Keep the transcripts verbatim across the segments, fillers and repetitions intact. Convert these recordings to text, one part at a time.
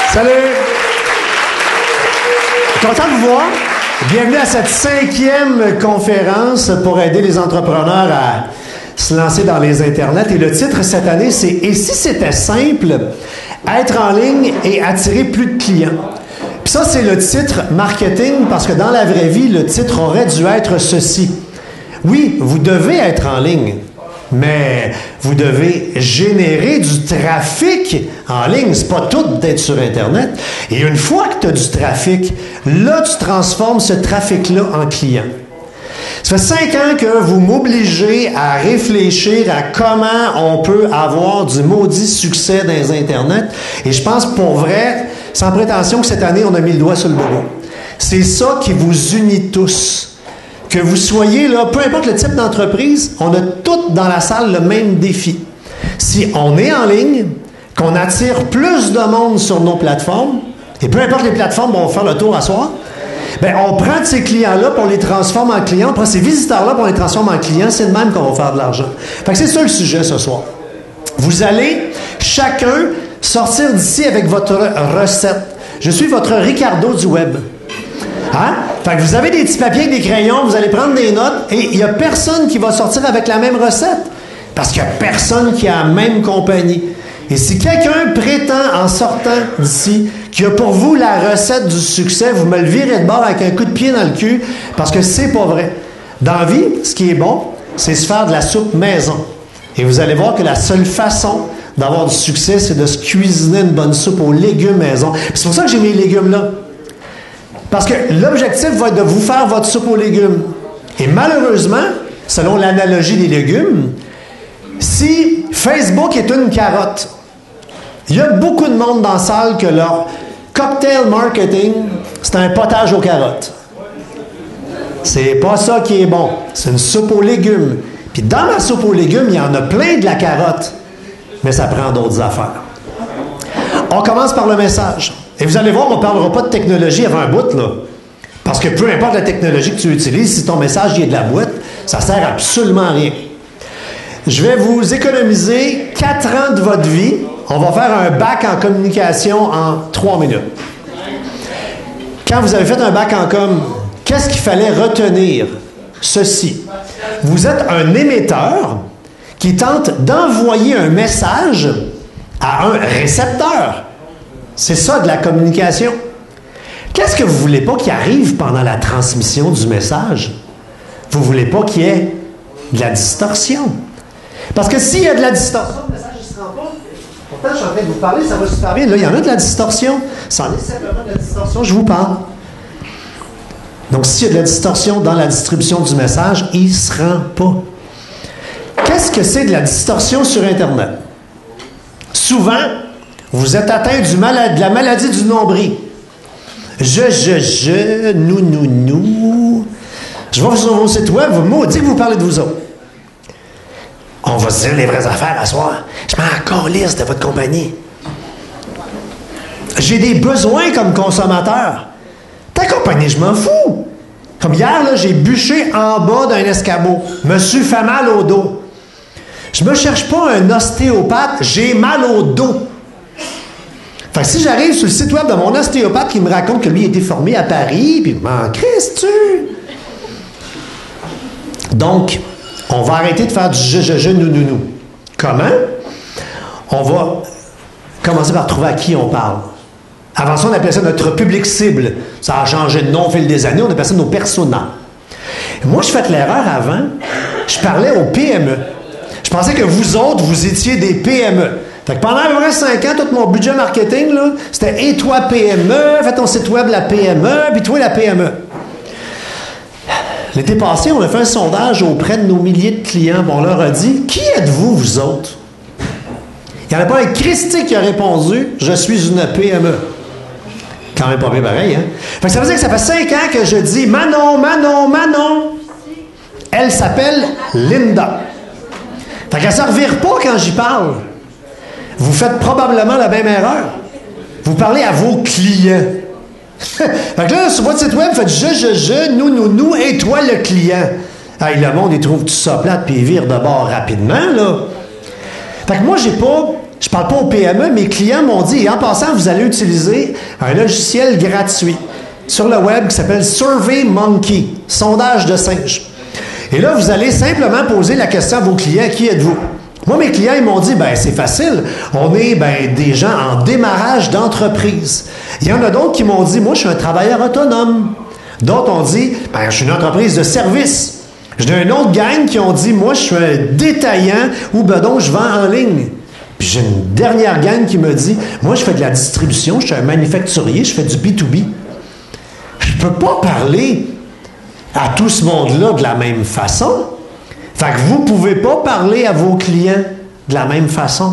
Salut! Content de vous voir. Bienvenue à cette cinquième conférence pour aider les entrepreneurs à se lancer dans les internets. Et le titre cette année, c'est « Et si c'était simple, être en ligne et attirer plus de clients ». Puis ça, c'est le titre marketing parce que dans la vraie vie, le titre aurait dû être ceci. Oui, vous devez être en ligne, mais vous devez générer du trafic en ligne. C'est pas tout d'être sur Internet. Et une fois que tu as du trafic, là, tu transformes ce trafic-là en client. Ça fait cinq ans que vous m'obligez à réfléchir à comment on peut avoir du maudit succès dans les Internet. Et je pense pour vrai, sans prétention, que cette année, on a mis le doigt sur le bobo. C'est ça qui vous unit tous. Que vous soyez là, peu importe le type d'entreprise, on a tous dans la salle le même défi. Si on est en ligne, qu'on attire plus de monde sur nos plateformes, et peu importe les plateformes, on va faire le tour à soir, bien, on prend de ces clients-là, puis on les transforme en clients, on prend ces visiteurs-là, puis on les transforme en clients, c'est de même qu'on va faire de l'argent. Fait que c'est ça le sujet ce soir. Vous allez chacun sortir d'ici avec votre recette. Je suis votre Ricardo du web. Hein? Fait que vous avez des petits papiers et des crayons, vous allez prendre des notes et il n'y a personne qui va sortir avec la même recette. Parce qu'il n'y a personne qui a la même compagnie. Et si quelqu'un prétend en sortant d'ici qu'il y a pour vous la recette du succès, vous me le virez de bord avec un coup de pied dans le cul parce que c'est pas vrai. Dans la vie, ce qui est bon, c'est se faire de la soupe maison. Et vous allez voir que la seule façon d'avoir du succès, c'est de se cuisiner une bonne soupe aux légumes maison. Puis c'est pour ça que j'ai mis les légumes là. Parce que l'objectif va être de vous faire votre soupe aux légumes. Et malheureusement, selon l'analogie des légumes, si Facebook est une carotte, il y a beaucoup de monde dans la salle que leur cocktail marketing, c'est un potage aux carottes. C'est pas ça qui est bon. C'est une soupe aux légumes. Puis dans la soupe aux légumes, il y en a plein de la carotte. Mais ça prend d'autres affaires. On commence par le message. Et vous allez voir, on ne parlera pas de technologie avant un bout, là. Parce que peu importe la technologie que tu utilises, si ton message y est de la boîte, ça ne sert absolument à rien. Je vais vous économiser quatre ans de votre vie. On va faire un bac en communication en trois minutes. Quand vous avez fait un bac en com, qu'est-ce qu'il fallait retenir? Ceci. Vous êtes un émetteur qui tente d'envoyer un message à un récepteur. C'est ça de la communication. Qu'est-ce que vous ne voulez pas qu'il arrive pendant la transmission du message? Vous ne voulez pas qu'il y ait de la distorsion. Parce que s'il y a de la distorsion, le message ne se rend pas. Pourtant, je suis en train de vous parler, ça va super bien. Là, il y en a de la distorsion. C'en est simplement de la distorsion, je vous parle. Donc, s'il y a de la distorsion dans la distribution du message, il ne se rend pas. Qu'est-ce que c'est de la distorsion sur Internet? Souvent, vous êtes atteint du mal, de la maladie du nombril. Je, je, je, nous, nous, nous. Je vais sur vos sites web, vous maudit que vous parlez de vous autres. On va se dire les vraies affaires à soir. Je m'en calisse de votre compagnie. J'ai des besoins comme consommateur. Ta compagnie, je m'en fous. Comme hier, là, j'ai bûché en bas d'un escabeau. Me suis fait mal au dos. Je me cherche pas un ostéopathe, j'ai mal au dos. Fait que si j'arrive sur le site web de mon ostéopathe qui me raconte que lui a été formé à Paris, puis m'en Christ, tu. Donc, on va arrêter de faire du je, je, je, nous, nous, nous. Comment? On va commencer par trouver à qui on parle. Avant ça, on appelait ça notre public cible. Ça a changé de nom au fil des années, on appelait ça nos personas. Moi, je fais l'erreur avant, je parlais aux P M E. Je pensais que vous autres, vous étiez des P M E. Fait que pendant à peu près cinq ans, tout mon budget marketing, là, c'était « Et toi, P M E, fais ton site web la P M E, puis toi, la P M E. » L'été passé, on a fait un sondage auprès de nos milliers de clients. On leur a dit « Qui êtes-vous, vous autres? » Il n'y en a pas un Christy qui a répondu « Je suis une P M E. » Quand même pas bien pareil, hein? Fait que ça veut dire que ça fait cinq ans que je dis « Manon, Manon, Manon. » Elle s'appelle Linda. Fait qu'elle ne se revire pas quand j'y parle. Vous faites probablement la même erreur. Vous parlez à vos clients. Fait que là, sur votre site web, vous faites « Je, je, je, nous, nous, nous, et toi, le client. » Hey, le monde, il trouve tout ça plate, puis il vire de bord rapidement, là. Fait que moi, j'ai pas je ne parle pas aux P M E, mes clients m'ont dit, et en passant, vous allez utiliser un logiciel gratuit sur le web qui s'appelle SurveyMonkey, sondage de singe. Et là, vous allez simplement poser la question à vos clients, qui êtes-vous? Moi, mes clients, ils m'ont dit, ben c'est facile, on est ben, des gens en démarrage d'entreprise. Il y en a d'autres qui m'ont dit, moi, je suis un travailleur autonome. D'autres ont dit, ben je suis une entreprise de service. J'ai une autre gang qui ont dit, moi, je suis un détaillant ou ben donc je vends en ligne. Puis j'ai une dernière gang qui me dit, moi, je fais de la distribution, je suis un manufacturier, je fais du B deux B. Je ne peux pas parler à tout ce monde-là de la même façon. Fait que vous ne pouvez pas parler à vos clients de la même façon.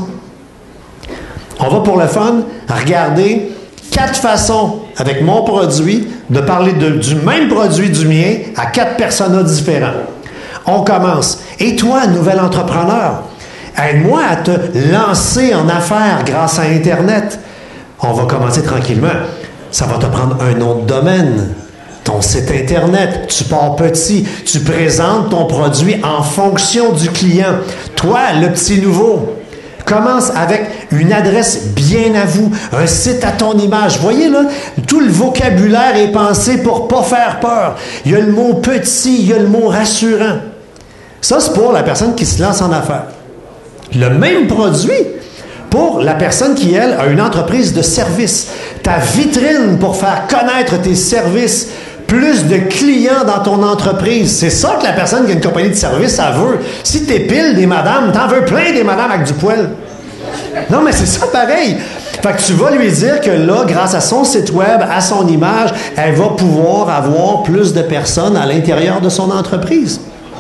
On va pour le fun regarder quatre façons avec mon produit de parler de, du même produit du mien à quatre personas différents. On commence. Et toi, nouvel entrepreneur, aide-moi à te lancer en affaires grâce à Internet. On va commencer tranquillement. Ça va te prendre un nom de domaine. Ton site Internet, tu pars petit, tu présentes ton produit en fonction du client. Toi, le petit nouveau, commence avec une adresse bien à vous, un site à ton image. Voyez là, tout le vocabulaire est pensé pour ne pas faire peur. Il y a le mot petit, il y a le mot rassurant. Ça, c'est pour la personne qui se lance en affaires. Le même produit pour la personne qui, elle, a une entreprise de service. Ta vitrine pour faire connaître tes services. Plus de clients dans ton entreprise. C'est ça que la personne qui a une compagnie de service, elle veut. Si t'es pile des madames, t'en veux plein des madames avec du poil. Non, mais c'est ça pareil. Fait que tu vas lui dire que là, grâce à son site web, à son image, elle va pouvoir avoir plus de personnes à l'intérieur de son entreprise.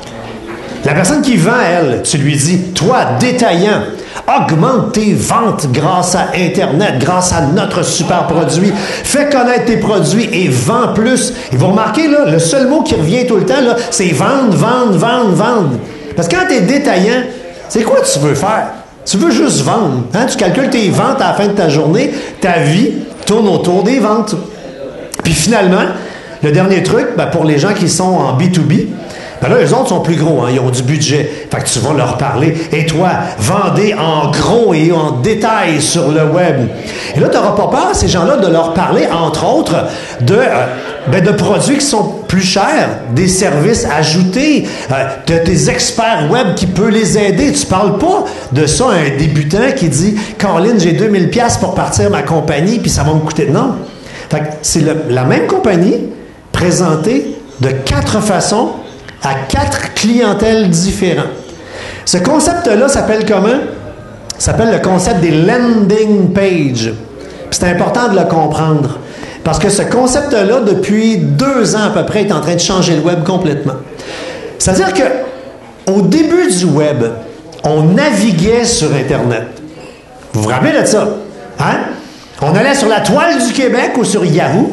La personne qui vend, elle, tu lui dis, toi, détaillant, augmente tes ventes grâce à Internet, grâce à notre super produit. Fais connaître tes produits et vends plus. Et vous remarquez, là, le seul mot qui revient tout le temps, là, c'est vendre, vendre, vendre, vendre. Parce que quand tu es détaillant, c'est quoi tu veux faire? Tu veux juste vendre. Hein? Tu calcules tes ventes à la fin de ta journée. Ta vie tourne autour des ventes. Puis finalement, le dernier truc, ben, pour les gens qui sont en B deux B, ben là, eux autres sont plus gros, hein, ils ont du budget. Fait que tu vas leur parler. Et toi, vendez en gros et en détail sur le web. Et là, tu n'auras pas peur, ces gens-là, de leur parler, entre autres, de, euh, ben, de produits qui sont plus chers, des services ajoutés, euh, de tes experts web qui peuvent les aider. Tu ne parles pas de ça à un débutant qui dit « Caroline, j'ai deux mille dollars pour partir ma compagnie, puis ça va me coûter... » Non. Fait que c'est le, la même compagnie présentée de quatre façons à quatre clientèles différentes. Ce concept-là s'appelle comment? Ça s'appelle le concept des landing pages. Puis c'est important de le comprendre. Parce que ce concept-là, depuis deux ans à peu près, est en train de changer le web complètement. C'est-à-dire qu'au début du web, on naviguait sur Internet. Vous vous rappelez de ça? Hein? On allait sur la Toile du Québec ou sur Yahoo.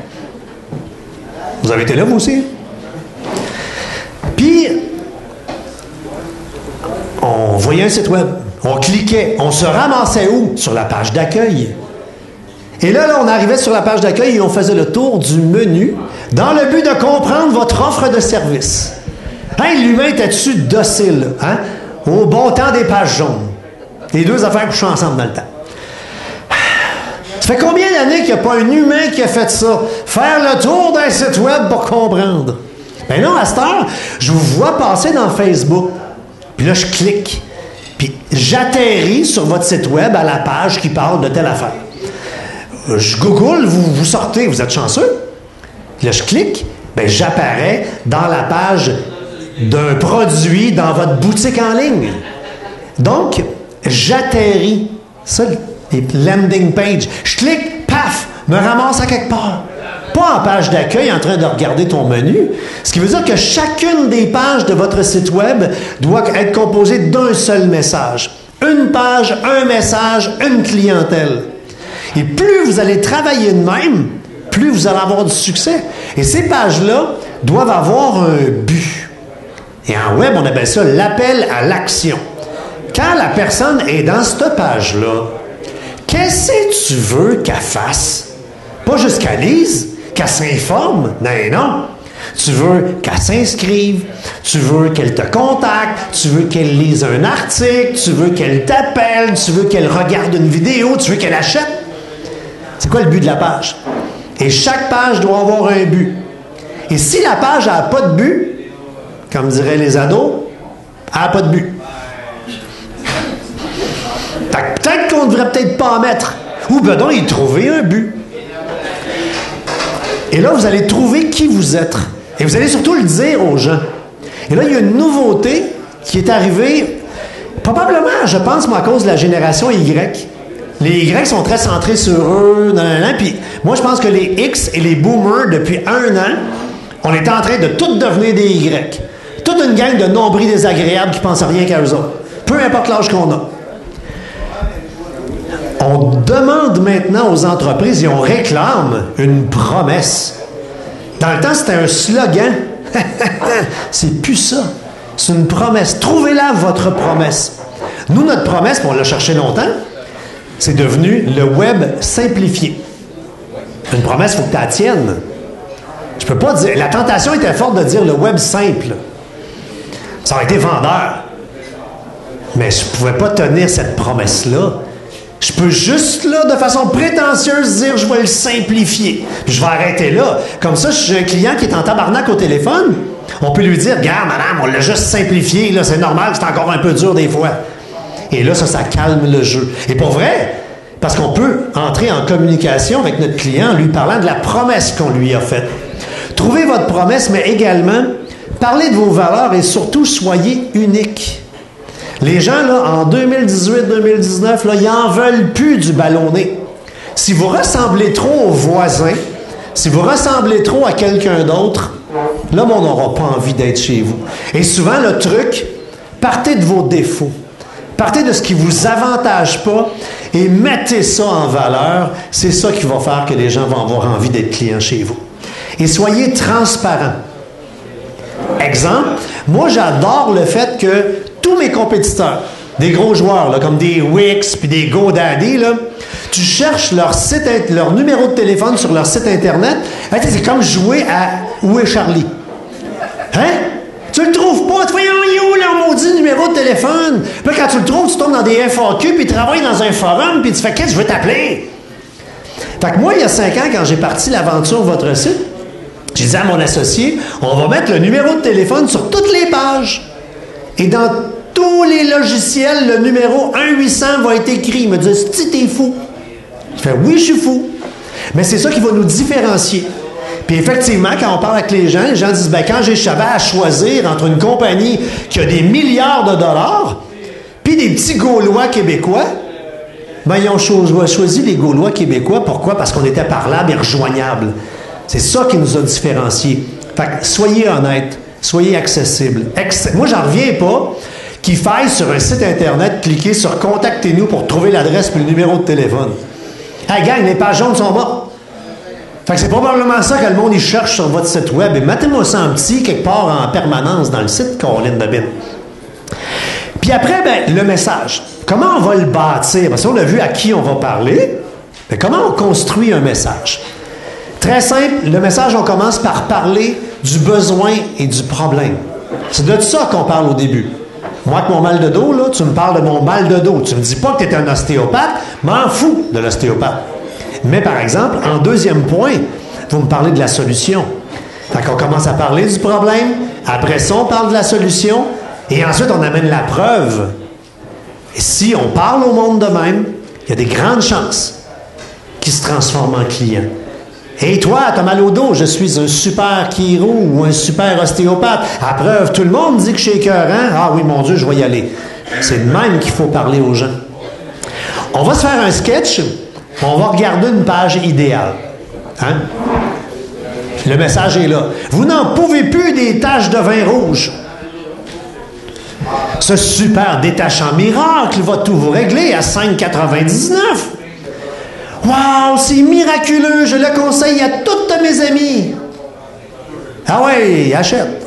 Vous avez été là, vous aussi? Puis, on voyait un site web, on cliquait, on se ramassait où? Sur la page d'accueil. Et là, là, on arrivait sur la page d'accueil et on faisait le tour du menu dans le but de comprendre votre offre de service. Hein, l'humain était-tu docile? Hein? Au bon temps des pages jaunes. Les deux affaires couchent ensemble dans le temps. Ça fait combien d'années qu'il n'y a pas un humain qui a fait ça? Faire le tour d'un site web pour comprendre. Ben non, à cette heure, je vous vois passer dans Facebook. Puis là, je clique. Puis j'atterris sur votre site web à la page qui parle de telle affaire. Je google, vous, vous sortez, vous êtes chanceux. Puis là, je clique. Ben j'apparais dans la page d'un produit dans votre boutique en ligne. Donc, j'atterris. Ça, les landing page. Je clique, paf, me ramasse à quelque part. Pas en page d'accueil en train de regarder ton menu. Ce qui veut dire que chacune des pages de votre site web doit être composée d'un seul message. Une page, un message, une clientèle. Et plus vous allez travailler de même, plus vous allez avoir du succès. Et ces pages-là doivent avoir un but. Et en web, on appelle ça l'appel à l'action. Quand la personne est dans cette page-là, qu'est-ce que tu veux qu'elle fasse? Pas juste qu'elle lise, qu'elle s'informe. Non, non. Tu veux qu'elle s'inscrive, tu veux qu'elle te contacte, tu veux qu'elle lise un article, tu veux qu'elle t'appelle, tu veux qu'elle regarde une vidéo, tu veux qu'elle achète. C'est quoi le but de la page? Et chaque page doit avoir un but. Et si la page n'a pas de but, comme diraient les ados, elle n'a pas de but. Peut-être qu'on ne devrait peut-être pas en mettre. Ou ben donc, y trouver un but. Et là, vous allez trouver qui vous êtes. Et vous allez surtout le dire aux gens. Et là, il y a une nouveauté qui est arrivée, probablement, je pense, moi, à cause de la génération Y. Les Y sont très centrés sur eux, nan, nan, nan, puis moi, je pense que les X et les boomers, depuis un an, on est en train de tout devenir des Y. Toute une gang de nombris désagréables qui pensent à rien qu'à eux autres. Peu importe l'âge qu'on a. On demande maintenant aux entreprises et on réclame une promesse. Dans le temps, c'était un slogan. C'est plus ça. C'est une promesse. Trouvez-la, votre promesse. Nous, notre promesse, on l'a cherché longtemps, c'est devenu le web simplifié. Une promesse, il faut que tu la tiennes. Je peux pas dire... La tentation était forte de dire le web simple. Ça aurait été vendeur. Mais je ne pouvais pas tenir cette promesse-là. Je peux juste, là, de façon prétentieuse, dire je vais le simplifier. Puis je vais arrêter là. Comme ça, je suis un client qui est en tabarnak au téléphone. On peut lui dire, regarde, madame, on l'a juste simplifié, là, c'est normal, c'est encore un peu dur des fois. Et là, ça, ça calme le jeu. Et pour vrai, parce qu'on peut entrer en communication avec notre client en lui parlant de la promesse qu'on lui a faite. Trouvez votre promesse, mais également, parlez de vos valeurs et surtout, soyez unique. Les gens, là, en deux mille dix-huit deux mille dix-neuf, là, ils n'en veulent plus du ballonné. Si vous ressemblez trop aux voisins, si vous ressemblez trop à quelqu'un d'autre, là, on n'aura pas envie d'être chez vous. Et souvent, le truc, partez de vos défauts. Partez de ce qui ne vous avantage pas et mettez ça en valeur. C'est ça qui va faire que les gens vont avoir envie d'être clients chez vous. Et soyez transparents. Exemple, moi, j'adore le fait que tous mes compétiteurs, des gros joueurs, là, comme des Wix puis des GoDaddy, là, tu cherches leur site, leur numéro de téléphone sur leur site Internet, hein, c'est comme jouer à Où est Charlie? Hein? Tu le trouves pas, tu vois, il est où leur maudit numéro de téléphone? Puis quand tu le trouves, tu tombes dans des F A Q, puis tu travailles dans un forum, puis tu fais qu'est-ce que je veux t'appeler? Fait que moi, il y a cinq ans, quand j'ai parti l'aventure Votre Site, j'ai dit à mon associé, on va mettre le numéro de téléphone sur toutes les pages. Et dans tous les logiciels, le numéro un huit cents va être écrit. Il me dit, si t'es fou. Je fais, oui, je suis fou. Mais c'est ça qui va nous différencier. Puis effectivement, quand on parle avec les gens, les gens disent, ben quand j'avais à choisir entre une compagnie qui a des milliards de dollars, puis des petits Gaulois québécois, ben ils ont choisi les Gaulois québécois. Pourquoi? Parce qu'on était parlable et rejoignable. C'est ça qui nous a différenciés. Fait que soyez honnêtes. Soyez accessibles. Ex- Moi, j'en reviens pas qu'il faille sur un site Internet cliquer sur « Contactez-nous » pour trouver l'adresse et le numéro de téléphone. Hey, gang, les pages jaunes sont mortes. Fait que c'est probablement ça que le monde il cherche sur votre site web. Et mettez-moi ça en petit, quelque part en permanence dans le site Caroline Babine. Puis après, ben, le message. Comment on va le bâtir? Parce qu'on a vu à qui on va parler. Mais comment on construit un message? Très simple, le message, on commence par parler du besoin et du problème. C'est de ça qu'on parle au début. Moi, avec mon mal de dos, là, tu me parles de mon mal de dos. Tu ne me dis pas que tu es un ostéopathe, m'en fous de l'ostéopathe. Mais par exemple, en deuxième point, vous me parlez de la solution. Fait qu'on commence à parler du problème, après ça, on parle de la solution, et ensuite, on amène la preuve. Et si on parle au monde de même, il y a des grandes chances qu'il se transforme en client. Et toi, t'as mal au dos, je suis un super chiro ou un super ostéopathe. À preuve, tout le monde dit que je suis écœurant. Ah oui, mon Dieu, je vais y aller. C'est de même qu'il faut parler aux gens. On va se faire un sketch, on va regarder une page idéale. Hein? Le message est là. Vous n'en pouvez plus des taches de vin rouge. Ce super détachant miracle va tout vous régler à cinq quatre-vingt-dix-neuf. Wow, c'est miraculeux, je le conseille à toutes mes amies. Ah ouais, achète.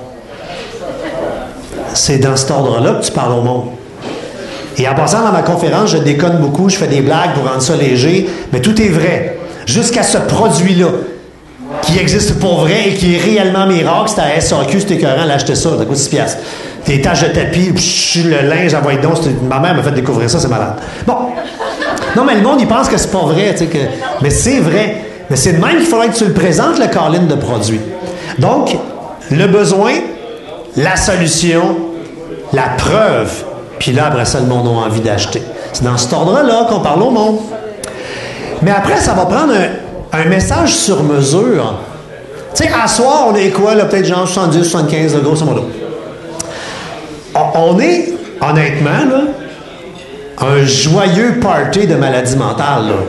C'est dans cet ordre-là que tu parles au monde. Et en passant dans ma conférence, je déconne beaucoup, je fais des blagues pour rendre ça léger, mais tout est vrai. Jusqu'à ce produit-là. qui existe pour vrai et qui est réellement miracle, c'est à S A Q, c'est écœurant, là, acheter ça, ça coûte six piastres. Des taches de tapis, psh, le linge, envoie donc, ma mère m'a fait découvrir ça, c'est malade. Bon. Non, mais le monde, il pense que c'est pas vrai, tu sais, que... mais c'est vrai. Mais c'est de même qu'il faudrait que tu le présentes, le call-in de produit. Donc, le besoin, la solution, la preuve, puis là, après ça, le monde a envie d'acheter. C'est dans cet ordre-là qu'on parle au monde. Mais après, ça va prendre un, un message sur mesure. Tu sais, à soir, on est quoi, là, peut-être genre soixante-dix, soixante-quinze, là, grosso modo. On est, honnêtement, là, un joyeux party de maladie mentale, là.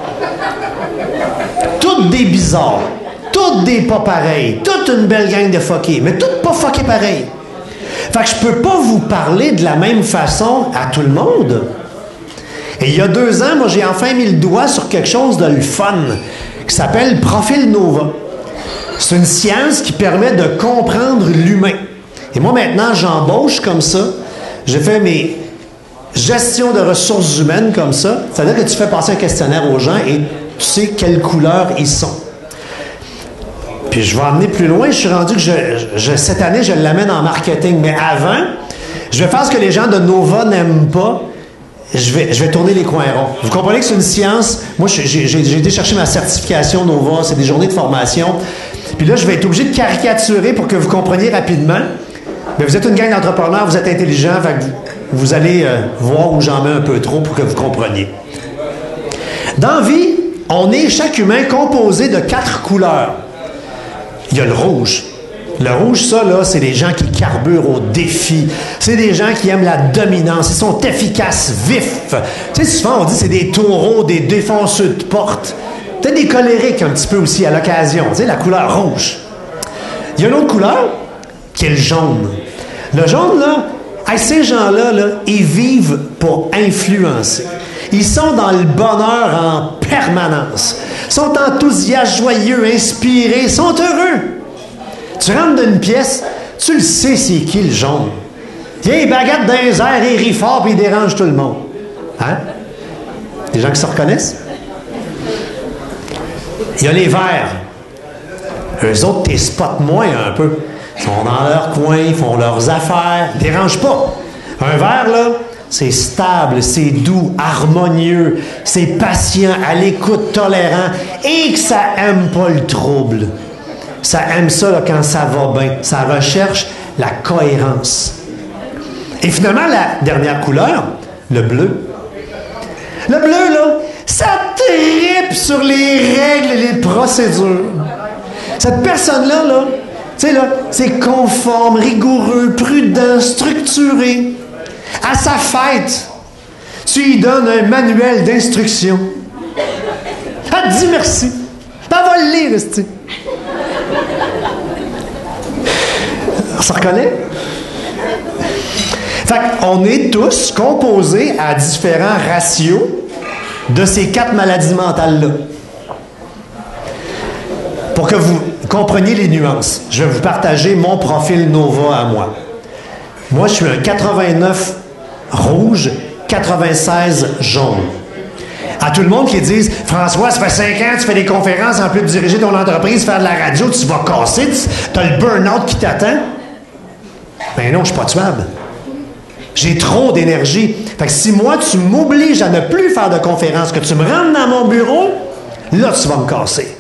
Toutes des bizarres, toutes des pas pareils, toute une belle gang de fuckés, mais toutes pas fuckés pareils. Fait que je peux pas vous parler de la même façon à tout le monde. Et il y a deux ans, moi, j'ai enfin mis le doigt sur quelque chose de le fun qui s'appelle Profil Nova. C'est une science qui permet de comprendre l'humain. Et moi, maintenant, j'embauche comme ça. J'ai fait mes gestions de ressources humaines comme ça. C'est-à-dire que tu fais passer un questionnaire aux gens et tu sais quelle couleur ils sont. Puis je vais emmener plus loin. Je suis rendu que je, je, cette année, je l'amène en marketing. Mais avant, je vais faire ce que les gens de Nova n'aiment pas. Je vais, je vais tourner les coins ronds. Vous comprenez que c'est une science. Moi, j'ai, j'ai, j'ai été chercher ma certification Nova. C'est des journées de formation. Puis là, je vais être obligé de caricaturer pour que vous compreniez rapidement. Mais vous êtes une gang d'entrepreneurs, vous êtes intelligents, fait que vous, vous allez euh, voir où j'en mets un peu trop pour que vous compreniez. Dans la vie, on est, chaque humain, composé de quatre couleurs. Il y a le rouge. Le rouge, ça, là, c'est des gens qui carburent au défi. C'est des gens qui aiment la dominance. Ils sont efficaces, vifs. Tu sais, souvent, on dit que c'est des taureaux, des défonceux de porte. Peut-être des colériques un petit peu aussi à l'occasion. Tu sais, la couleur rouge. Il y a une autre couleur qui est le jaune. Le jaune, là, hey, ces gens-là, là, ils vivent pour influencer. Ils sont dans le bonheur en permanence. Ils sont enthousiastes, joyeux, inspirés, ils sont heureux. Tu rentres dans une pièce, tu le sais c'est qui le jaune. Il y a baguette dans les airs, il rit fort puis il dérange tout le monde. Hein? Des gens qui se reconnaissent? Il y a les verts. Eux autres, t'es spots moins un peu. Ils sont dans leur coin, ils font leurs affaires, ils ne dérangent pas. Un verre, là, c'est stable, c'est doux, harmonieux, c'est patient, à l'écoute, tolérant, et que ça aime pas le trouble. Ça aime ça là, quand ça va bien. Ça recherche la cohérence. Et finalement, la dernière couleur, le bleu. Le bleu, là, ça tripe sur les règles et les procédures. Cette personne-là, là, tu sais, là, c'est conforme, rigoureux, prudent, structuré. À sa fête, tu lui donnes un manuel d'instruction. Elle te dit merci. Elle va le lire, esti. On se reconnaît? Fait qu'on est tous composés à différents ratios de ces quatre maladies mentales-là. Pour que vous compreniez les nuances, je vais vous partager mon profil Nova à moi. Moi, je suis un quatre-vingt-neuf rouge, quatre-vingt-seize jaune. À tout le monde qui disent « François, ça fait cinq ans, tu fais des conférences, en plus de diriger ton entreprise, faire de la radio, tu vas casser, tu as le burn-out qui t'attend. » Ben non, je ne suis pas tuable. J'ai trop d'énergie. Fait que si moi, tu m'obliges à ne plus faire de conférences, que tu me rentres dans mon bureau, là, tu vas me casser.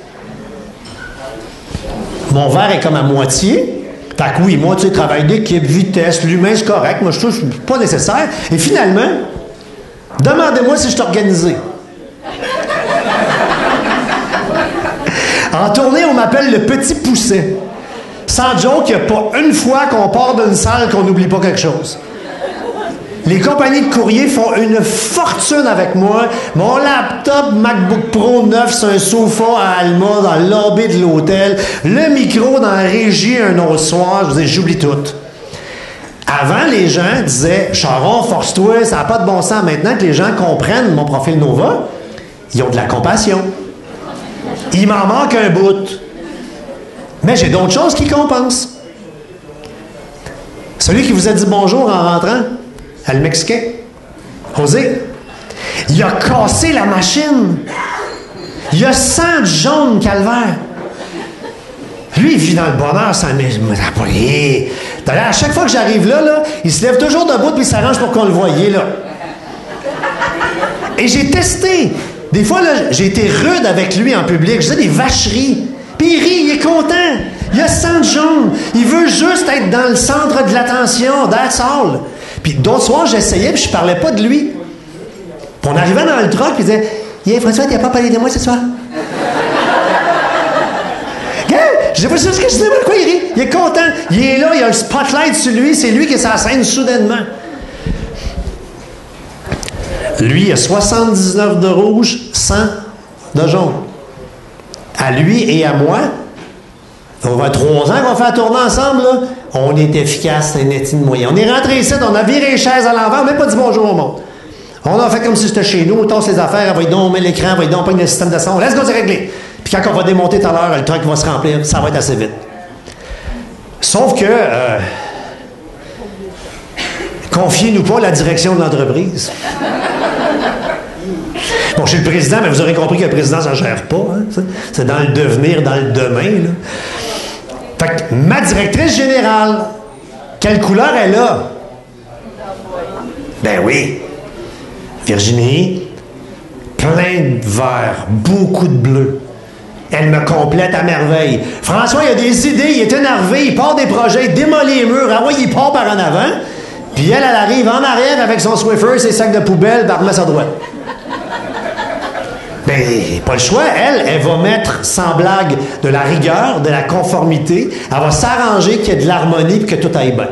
Mon verre est comme à moitié. Fait que oui, moi, tu sais, travail d'équipe, vitesse, l'humain, c'est correct. Moi, je trouve que c'est pas nécessaire. Et finalement, demandez-moi si je suis organisé. En tournée, on m'appelle le petit pousset. Sans joke, il n'y a pas une fois qu'on part d'une salle qu'on n'oublie pas quelque chose. Les compagnies de courrier font une fortune avec moi. Mon laptop MacBook Pro neuf sur un sofa à Alma dans le lobby de l'hôtel. Le micro dans la régie un autre soir. Je vous dis, j'oublie tout. Avant, les gens disaient « Charon, force-toi, ça n'a pas de bon sens. » Maintenant que les gens comprennent mon profil Nova, ils ont de la compassion. Il m'en manque un bout. Mais j'ai d'autres choses qui compensent. Celui qui vous a dit bonjour en rentrant, le Mexicain, José, il a cassé la machine. Il a cent de jaune calvaire. Lui, il vit dans le bonheur sans m'appeler. D'ailleurs, à chaque fois que j'arrive là, là, il se lève toujours debout puis il s'arrange pour qu'on le voie. Il est là. Et j'ai testé. Des fois, là, j'ai été rude avec lui en public. Je disais des vacheries. Puis il rit, il est content. Il a sang jaune. Il veut juste être dans le centre de l'attention. That's all. Puis d'autres soirs, j'essayais puis je parlais pas de lui. Puis on arrivait dans le truck puis il disait « Yeah, François, tu n'as pas parlé de moi ce soir? » Je sais pas ce que je disais, pourquoi il rit. Il est content. Il est là, il y a un spotlight sur lui. C'est lui qui est sur la scène soudainement. Lui, il a soixante-dix-neuf de rouge, cent de jaune. À lui et à moi, ça va faire trois ans qu'on fait tourner ensemble, là. On est efficace, c'est un étine moyen. On est rentré ici, on a viré les chaises à l'envers, on n'a même pas dit bonjour au monde. On a fait comme si c'était chez nous, on tasse les affaires, on va y donc, on met l'écran, on va y donc, on pogne le système de son. Let's go, c'est réglé. Puis quand on va démonter tout à l'heure, le truck va se remplir, ça va être assez vite. Sauf que, euh, confiez-nous pas la direction de l'entreprise. Bon, je suis le président, mais vous aurez compris que le président, ça ne gère pas. Hein, c'est dans le devenir, dans le demain. Là. Fait que ma directrice générale, quelle couleur elle a? Ben oui. Virginie, plein de vert, beaucoup de bleu. Elle me complète à merveille. François, il a des idées, il est énervé, il part des projets, il démolit les murs, ah ouais, il part par en avant. Puis elle, elle arrive en arrière avec son Swiffer, ses sacs de poubelle, puis elle remet sa droite. Ben, pas le choix. Elle, elle va mettre, sans blague, de la rigueur, de la conformité. Elle va s'arranger qu'il y ait de l'harmonie et que tout aille bien.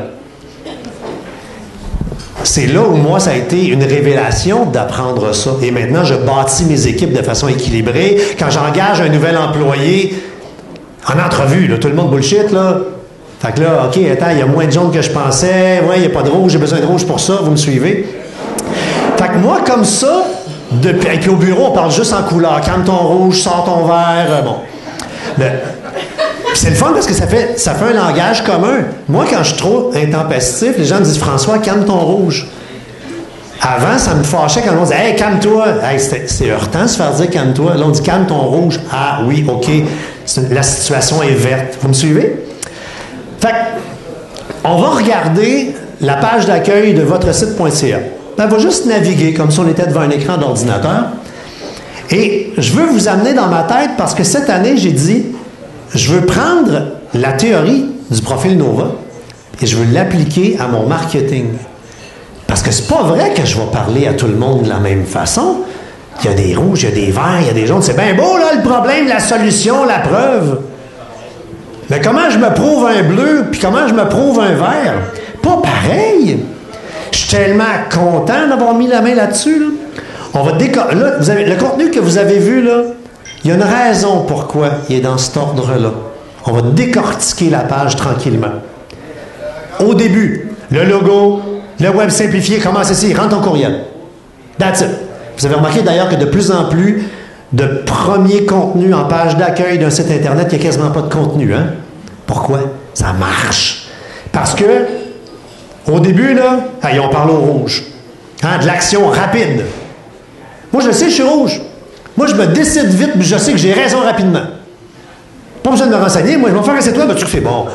C'est là où, moi, ça a été une révélation d'apprendre ça. Et maintenant, je bâtis mes équipes de façon équilibrée. Quand j'engage un nouvel employé, en entrevue, là, tout le monde bullshit, là. Fait que là, OK, attends, il y a moins de jaune que je pensais. Ouais, il n'y a pas de rouge, j'ai besoin de rouge pour ça, vous me suivez? Fait que moi, comme ça, depuis, et puis au bureau, on parle juste en couleur. Calme ton rouge, sors ton vert, euh, bon. Le, c'est le fun parce que ça fait, ça fait un langage commun. Moi, quand je suis trop intempestif, les gens me disent « François, calme ton rouge ». Avant, ça me fâchait quand on disait « Hey, calme-toi ». Hey, c'est heurtant de se faire dire « Calme-toi ». Là, on dit « Calme ton rouge ». Ah oui, OK, une, la situation est verte. Vous me suivez? Fait on va regarder la page d'accueil de votre site.ca. On va juste naviguer comme si on était devant un écran d'ordinateur. Et je veux vous amener dans ma tête parce que cette année, j'ai dit, je veux prendre la théorie du profil Nova et je veux l'appliquer à mon marketing. Parce que c'est pas vrai que je vais parler à tout le monde de la même façon. Il y a des rouges, il y a des verts, il y a des jaunes. C'est bien beau, là, le problème, la solution, la preuve. Mais comment je me prouve un bleu, puis comment je me prouve un vert? Pas pareil. Je suis tellement content d'avoir mis la main là-dessus. Là. On va décor- là, vous avez, le contenu que vous avez vu, là, il y a une raison pourquoi il est dans cet ordre-là. On va décortiquer la page tranquillement. Au début, le logo, le web simplifié, comment c'est ici? Rentre ton courriel. That's it. Vous avez remarqué d'ailleurs que de plus en plus de premiers contenus en page d'accueil d'un site Internet, il n'y a quasiment pas de contenu. Hein? Pourquoi? Ça marche. Parce que au début, là, hey, on parle au rouge. Hein, de l'action rapide. Moi, je sais que je suis rouge. Moi, je me décide vite, mais je sais que j'ai raison rapidement. Pas besoin de me renseigner. Moi, je vais me faire un toi, ben, tu fais bon.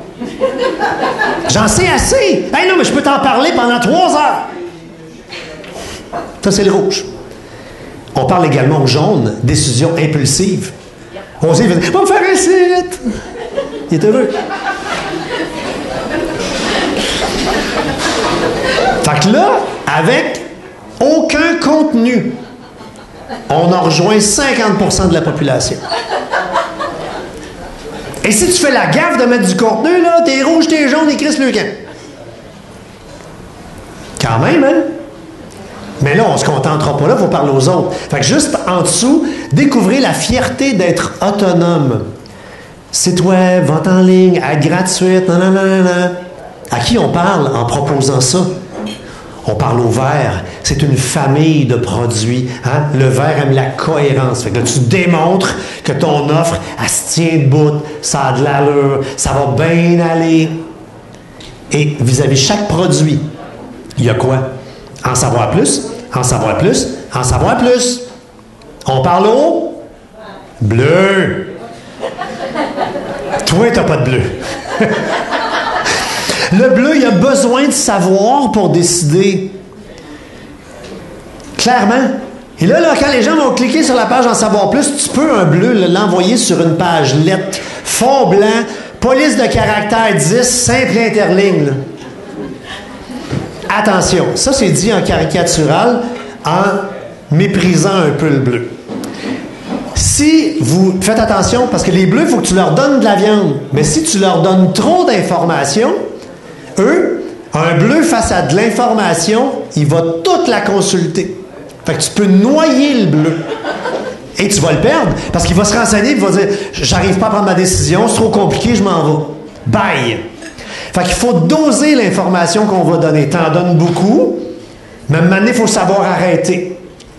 J'en sais assez. Hey, non, mais je peux t'en parler pendant trois heures. Ça, c'est le rouge. On parle également au jaune, décision impulsive. On se dit, va me faire un site. Il est heureux. Fait que là, avec aucun contenu, on a rejoint cinquante pour cent de la population. Et si tu fais la gaffe de mettre du contenu, là, t'es rouge, t'es jaune, et Chris Leucan. Quand même, hein? Mais là, on ne se contentera pas là, il faut parler aux autres. Fait que juste en dessous, découvrez la fierté d'être autonome. Site web, vente en ligne, aide gratuite, nanana. À qui on parle en proposant ça? On parle au vert. C'est une famille de produits. Hein? Le vert aime la cohérence. Fait que là, tu démontres que ton offre, elle se tient debout, ça a de l'allure, ça va bien aller. Et vis-à-vis chaque produit, il y a quoi? En savoir plus, en savoir plus, en savoir plus. On parle au bleu. Toi, t'as pas de bleu. Le bleu, il a besoin de savoir pour décider. Clairement. Et là, là, quand les gens vont cliquer sur la page en savoir plus, tu peux, un bleu, l'envoyer sur une page lettre, fond blanc, police de caractère dix, simple interligne. Là. Attention, ça c'est dit en caricatural, en méprisant un peu le bleu. Si vous faites attention, parce que les bleus, il faut que tu leur donnes de la viande. Mais si tu leur donnes trop d'informations, eux, un bleu face à de l'information, il va toute la consulter. Fait que tu peux noyer le bleu. Et tu vas le perdre, parce qu'il va se renseigner, il va dire « J'arrive pas à prendre ma décision, c'est trop compliqué, je m'en vais. » Bye! Fait qu'il faut doser l'information qu'on va donner. T'en donnes beaucoup, mais à un moment donné, il faut savoir arrêter.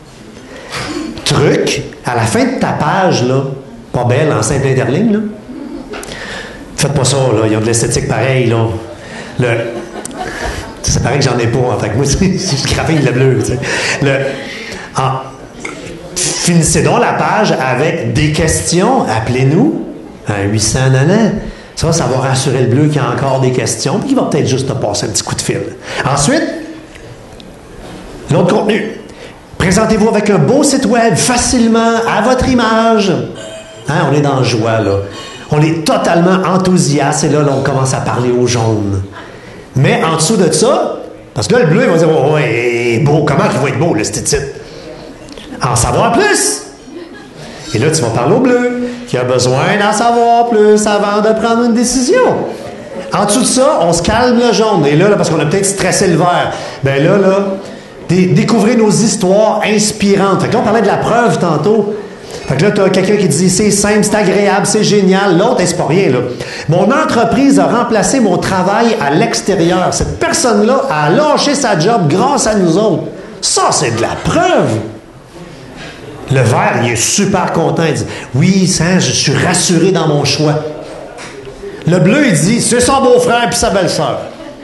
Truc, à la fin de ta page, là, pas belle, en simple interligne, là. Faites pas ça, là, ils ont de l'esthétique pareil, là. Le... C'est pareil que j'en ai pas, en fait. Moi, je graphine le bleu, tu sais. Le... Ah. Finissez donc la page avec des questions. Appelez-nous à huit cents nanas. Ça, ça va rassurer le bleu qu'il y a encore des questions, puis qu'il va peut-être juste te passer un petit coup de fil. Ensuite, l'autre contenu. Présentez-vous avec un beau site web, facilement, à votre image. Hein, on est dans la joie, là. On est totalement enthousiaste, et là, là, on commence à parler aux jaunes. Mais en dessous de ça, parce que là, le bleu, il va dire, oh, ouais, beau, comment il va être beau, le ce titre? En savoir plus. Et là, tu vas parler au bleu, qui a besoin d'en savoir plus avant de prendre une décision. En dessous de ça, on se calme le jaune. Et là, là parce qu'on a peut-être stressé le vert, bien là, là, dé- découvrez nos histoires inspirantes. Fait que là, on parlait de la preuve tantôt. Fait que là, tu as quelqu'un qui dit, c'est simple, c'est agréable, c'est génial. L'autre, c'est pas rien, là. Mon entreprise a remplacé mon travail à l'extérieur. Cette personne-là a lâché sa job grâce à nous autres. Ça, c'est de la preuve. Le vert, il est super content. Il dit, oui, ça, je suis rassuré dans mon choix. Le bleu, il dit, c'est son beau-frère puis sa belle-sœur.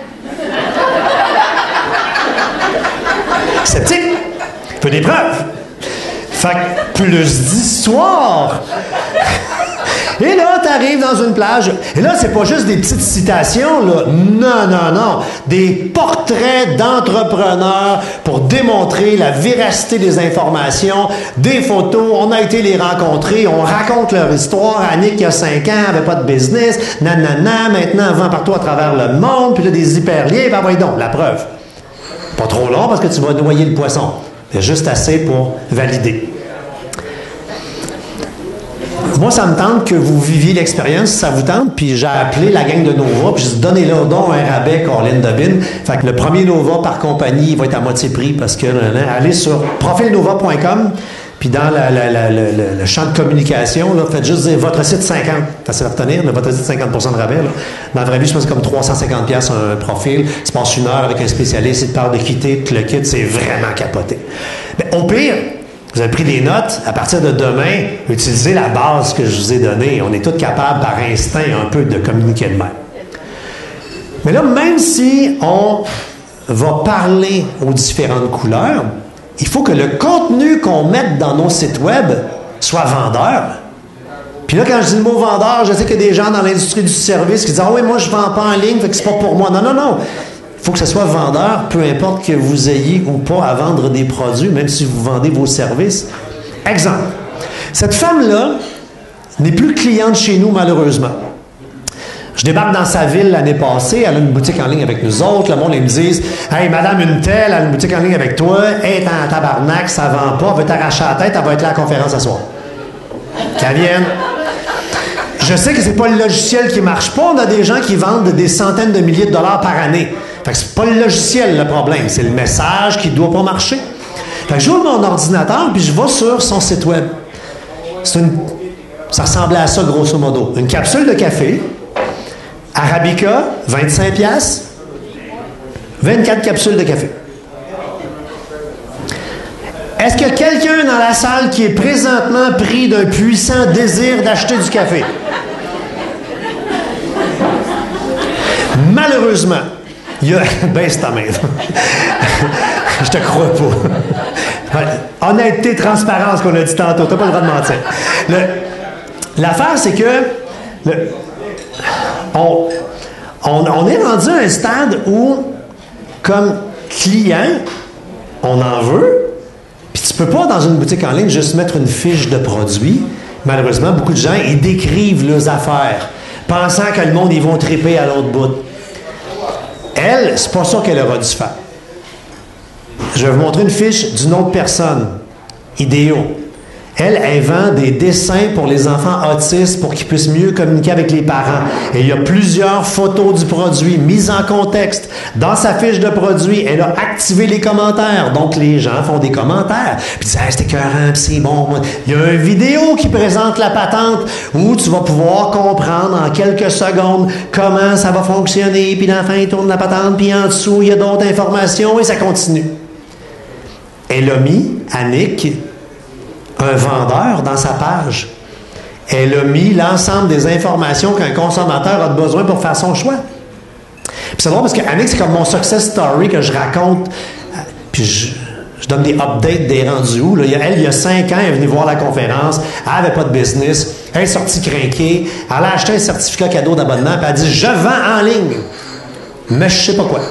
Sceptique. Il faut des preuves. Fait que plus d'histoire. Et là, tu arrives dans une plage. Et là, c'est pas juste des petites citations, là. Non, non, non. Des portraits d'entrepreneurs pour démontrer la véracité des informations, des photos. On a été les rencontrer. On raconte leur histoire. Annick, il y a cinq ans, avait pas de business. Nanana, maintenant, vend partout à travers le monde. Puis là, des hyperliens. Ben, voyons donc, la preuve. Pas trop long parce que tu vas noyer le poisson. C'est juste assez pour valider. Moi, ça me tente que vous viviez l'expérience, si ça vous tente, puis j'ai appelé la gang de Nova, puis j'ai dit, donnez-leur donc un rabais, Colin Dobin. Fait que le premier Nova par compagnie, il va être à moitié prix, parce que, là, allez sur profil nova point com, puis dans la, la, la, la, le champ de communication, là, faites juste dire votre site cinquante, facile à retenir, là, votre site cinquante pour cent de rabais. Là. Dans la vraie vie, je pense que c'est comme trois cent cinquante dollars un profil, tu passes une heure avec un spécialiste, il te parle d'équité, tu le quittes, c'est vraiment capoté. Mais au pire, vous avez pris des notes, à partir de demain, utilisez la base que je vous ai donnée. On est tous capables, par instinct, un peu de communiquer de même. Mais là, même si on va parler aux différentes couleurs, il faut que le contenu qu'on mette dans nos sites web soit vendeur. Puis là, quand je dis le mot vendeur, je sais qu'il y a des gens dans l'industrie du service qui disent « Ah oui, moi, je ne vends pas en ligne, fait que c'est pas pour moi. » Non, non, non. Il faut que ce soit vendeur, peu importe que vous ayez ou pas à vendre des produits, même si vous vendez vos services. Exemple. Cette femme-là n'est plus cliente chez nous, malheureusement. Je débarque dans sa ville l'année passée, elle a une boutique en ligne avec nous autres, le monde, ils me disent « Hey, madame une telle, elle a une boutique en ligne avec toi, elle est en tabarnak, ça vend pas, elle veut t'arracher la tête, elle va être là à la conférence ce soir. » Qu'elle vienne. Je sais que c'est pas le logiciel qui marche pas, on a des gens qui vendent des centaines de milliers de dollars par année. Fait que c'est pas le logiciel le problème, c'est le message qui doit pas marcher. Fait que j'ouvre mon ordinateur puis je vais sur son site web. C'est une... Ça ressemblait à ça grosso modo. Une capsule de café, Arabica, vingt-cinq piastres, vingt-quatre capsules de café. Est-ce qu'il y a quelqu'un dans la salle qui est présentement pris d'un puissant désir d'acheter du café? Malheureusement, il y a... Baisse ta main. Je te crois pas. Honnêteté, transparence qu'on a dit tantôt. T'as pas le droit de mentir. Le... L'affaire, c'est que... Le... on, on, on est rendu à un stade où, comme client, on en veut, puis tu peux pas, dans une boutique en ligne, juste mettre une fiche de produit. Malheureusement, beaucoup de gens, ils décrivent leurs affaires, pensant que le monde, ils vont triper à l'autre bout. Elle, c'est pas ça qu'elle aura dû faire. Je vais vous montrer une fiche d'une autre personne. Idéo. Elle, elle vend des dessins pour les enfants autistes pour qu'ils puissent mieux communiquer avec les parents. Et il y a plusieurs photos du produit mises en contexte. Dans sa fiche de produit, elle a activé les commentaires. Donc, les gens font des commentaires. Puis ils disent, hey, c'est écœurant, puis c'est bon. Il y a une vidéo qui présente la patente où tu vas pouvoir comprendre en quelques secondes comment ça va fonctionner. Puis l'enfant, il tourne la patente, puis en dessous, il y a d'autres informations et ça continue. Elle a mis, Annick, un vendeur dans sa page. Elle a mis l'ensemble des informations qu'un consommateur a besoin pour faire son choix. Puis c'est drôle parce que Annick, c'est comme mon success story que je raconte. Puis je, je donne des updates des rendus où. Là. Elle, il y a cinq ans, elle est venue voir la conférence. Elle n'avait pas de business. Elle est sortie crinquée. Elle a acheté un certificat cadeau d'abonnement. Puis elle a dit, je vends en ligne. Mais je sais pas quoi.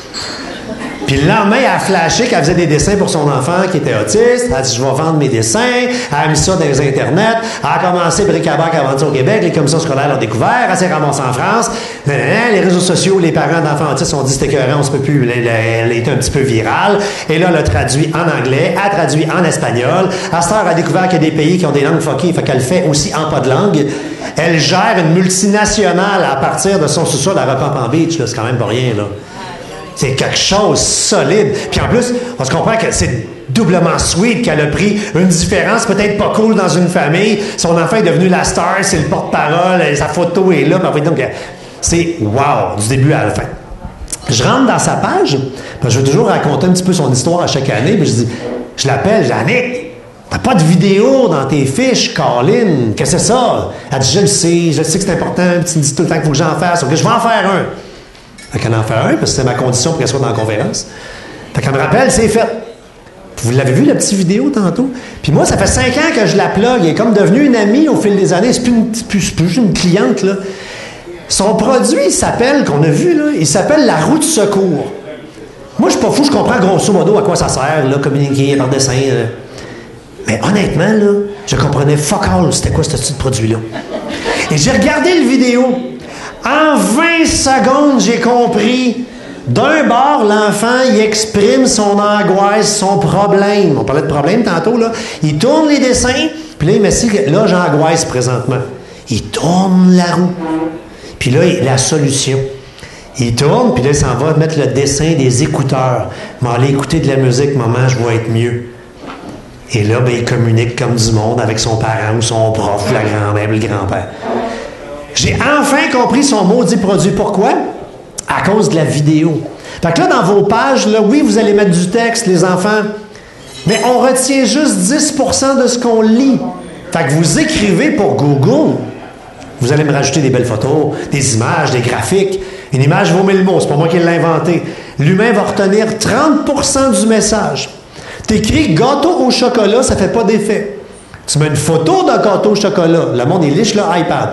Puis le lendemain, elle a flashé qu'elle faisait des dessins pour son enfant qui était autiste. Elle a dit, je vais vendre mes dessins. Elle a mis ça dans les Internet. Elle a commencé bric-à-brac à vendre ça au Québec. Les commissions scolaires l'ont découvert. Elle s'est ramassée en France. Les réseaux sociaux, les parents d'enfants autistes ont dit, c'était écœurant, on se peut plus. Elle, elle, elle était un petit peu virale. Et là, elle a traduit en anglais. Elle a traduit en espagnol. À cette heure, elle a découvert qu'il y a des pays qui ont des langues fuckées. Fait qu'elle fait aussi en pas de langue. Elle gère une multinationale à partir de son sous-sol à Repampan Beach. Là. C'est quand même pas rien, là. C'est quelque chose de solide. Puis en plus, on se comprend que c'est doublement sweet qu'elle a pris une différence peut-être pas cool dans une famille. Son enfant est devenu la star, c'est le porte-parole, sa photo est là. Donc, c'est wow, du début à la fin. Je rentre dans sa page, parce que je veux toujours raconter un petit peu son histoire à chaque année. Puis je dis, je l'appelle, Annick, t'as pas de vidéo dans tes fiches, Colin, qu'est-ce que c'est ça? Elle dit, je le sais, je sais que c'est important, tu me dis tout le temps qu'il faut que j'en fasse. Donc, je vais en faire un. Fait qu'elle en fait un, parce que c'était ma condition pour qu'elle soit dans la conférence. Fait qu'elle me rappelle, c'est fait. Vous l'avez vu, la petite vidéo, tantôt? Puis moi, ça fait cinq ans que je la plug. Elle est comme devenue une amie au fil des années. C'est plus, une, plus, plus juste une cliente, là. Son produit, il s'appelle, qu'on a vu, là, il s'appelle la roue de secours. Moi, je suis pas fou, je comprends grosso modo à quoi ça sert, là, communiquer par dessin. Là. Mais honnêtement, là, je comprenais fuck all, c'était quoi ce petit produit-là. Et j'ai regardé le vidéo. En vingt secondes, j'ai compris. D'un bord, l'enfant, il exprime son angoisse, son problème. On parlait de problème tantôt, là. Il tourne les dessins, puis là, il me dit, là, j'angoisse présentement. Il tourne la roue. Puis là, la solution. Il tourne, puis là, il s'en va mettre le dessin des écouteurs. Il va aller écouter de la musique, maman, je vais être mieux. Et là, ben, il communique comme du monde avec son parent ou son prof, ou la grand-mère, ou le grand-père. J'ai enfin compris son maudit produit. Pourquoi? À cause de la vidéo. Fait que là, dans vos pages, là, oui, vous allez mettre du texte, les enfants, mais on retient juste dix pour cent de ce qu'on lit. Fait que vous écrivez pour Google, vous allez me rajouter des belles photos, des images, des graphiques. Une image vaut mille mots, c'est pas moi qui l'ai inventé. L'humain va retenir trente pour cent du message. T'écris gâteau au chocolat, ça fait pas d'effet. Tu mets une photo d'un gâteau au chocolat, le monde est liche le iPad.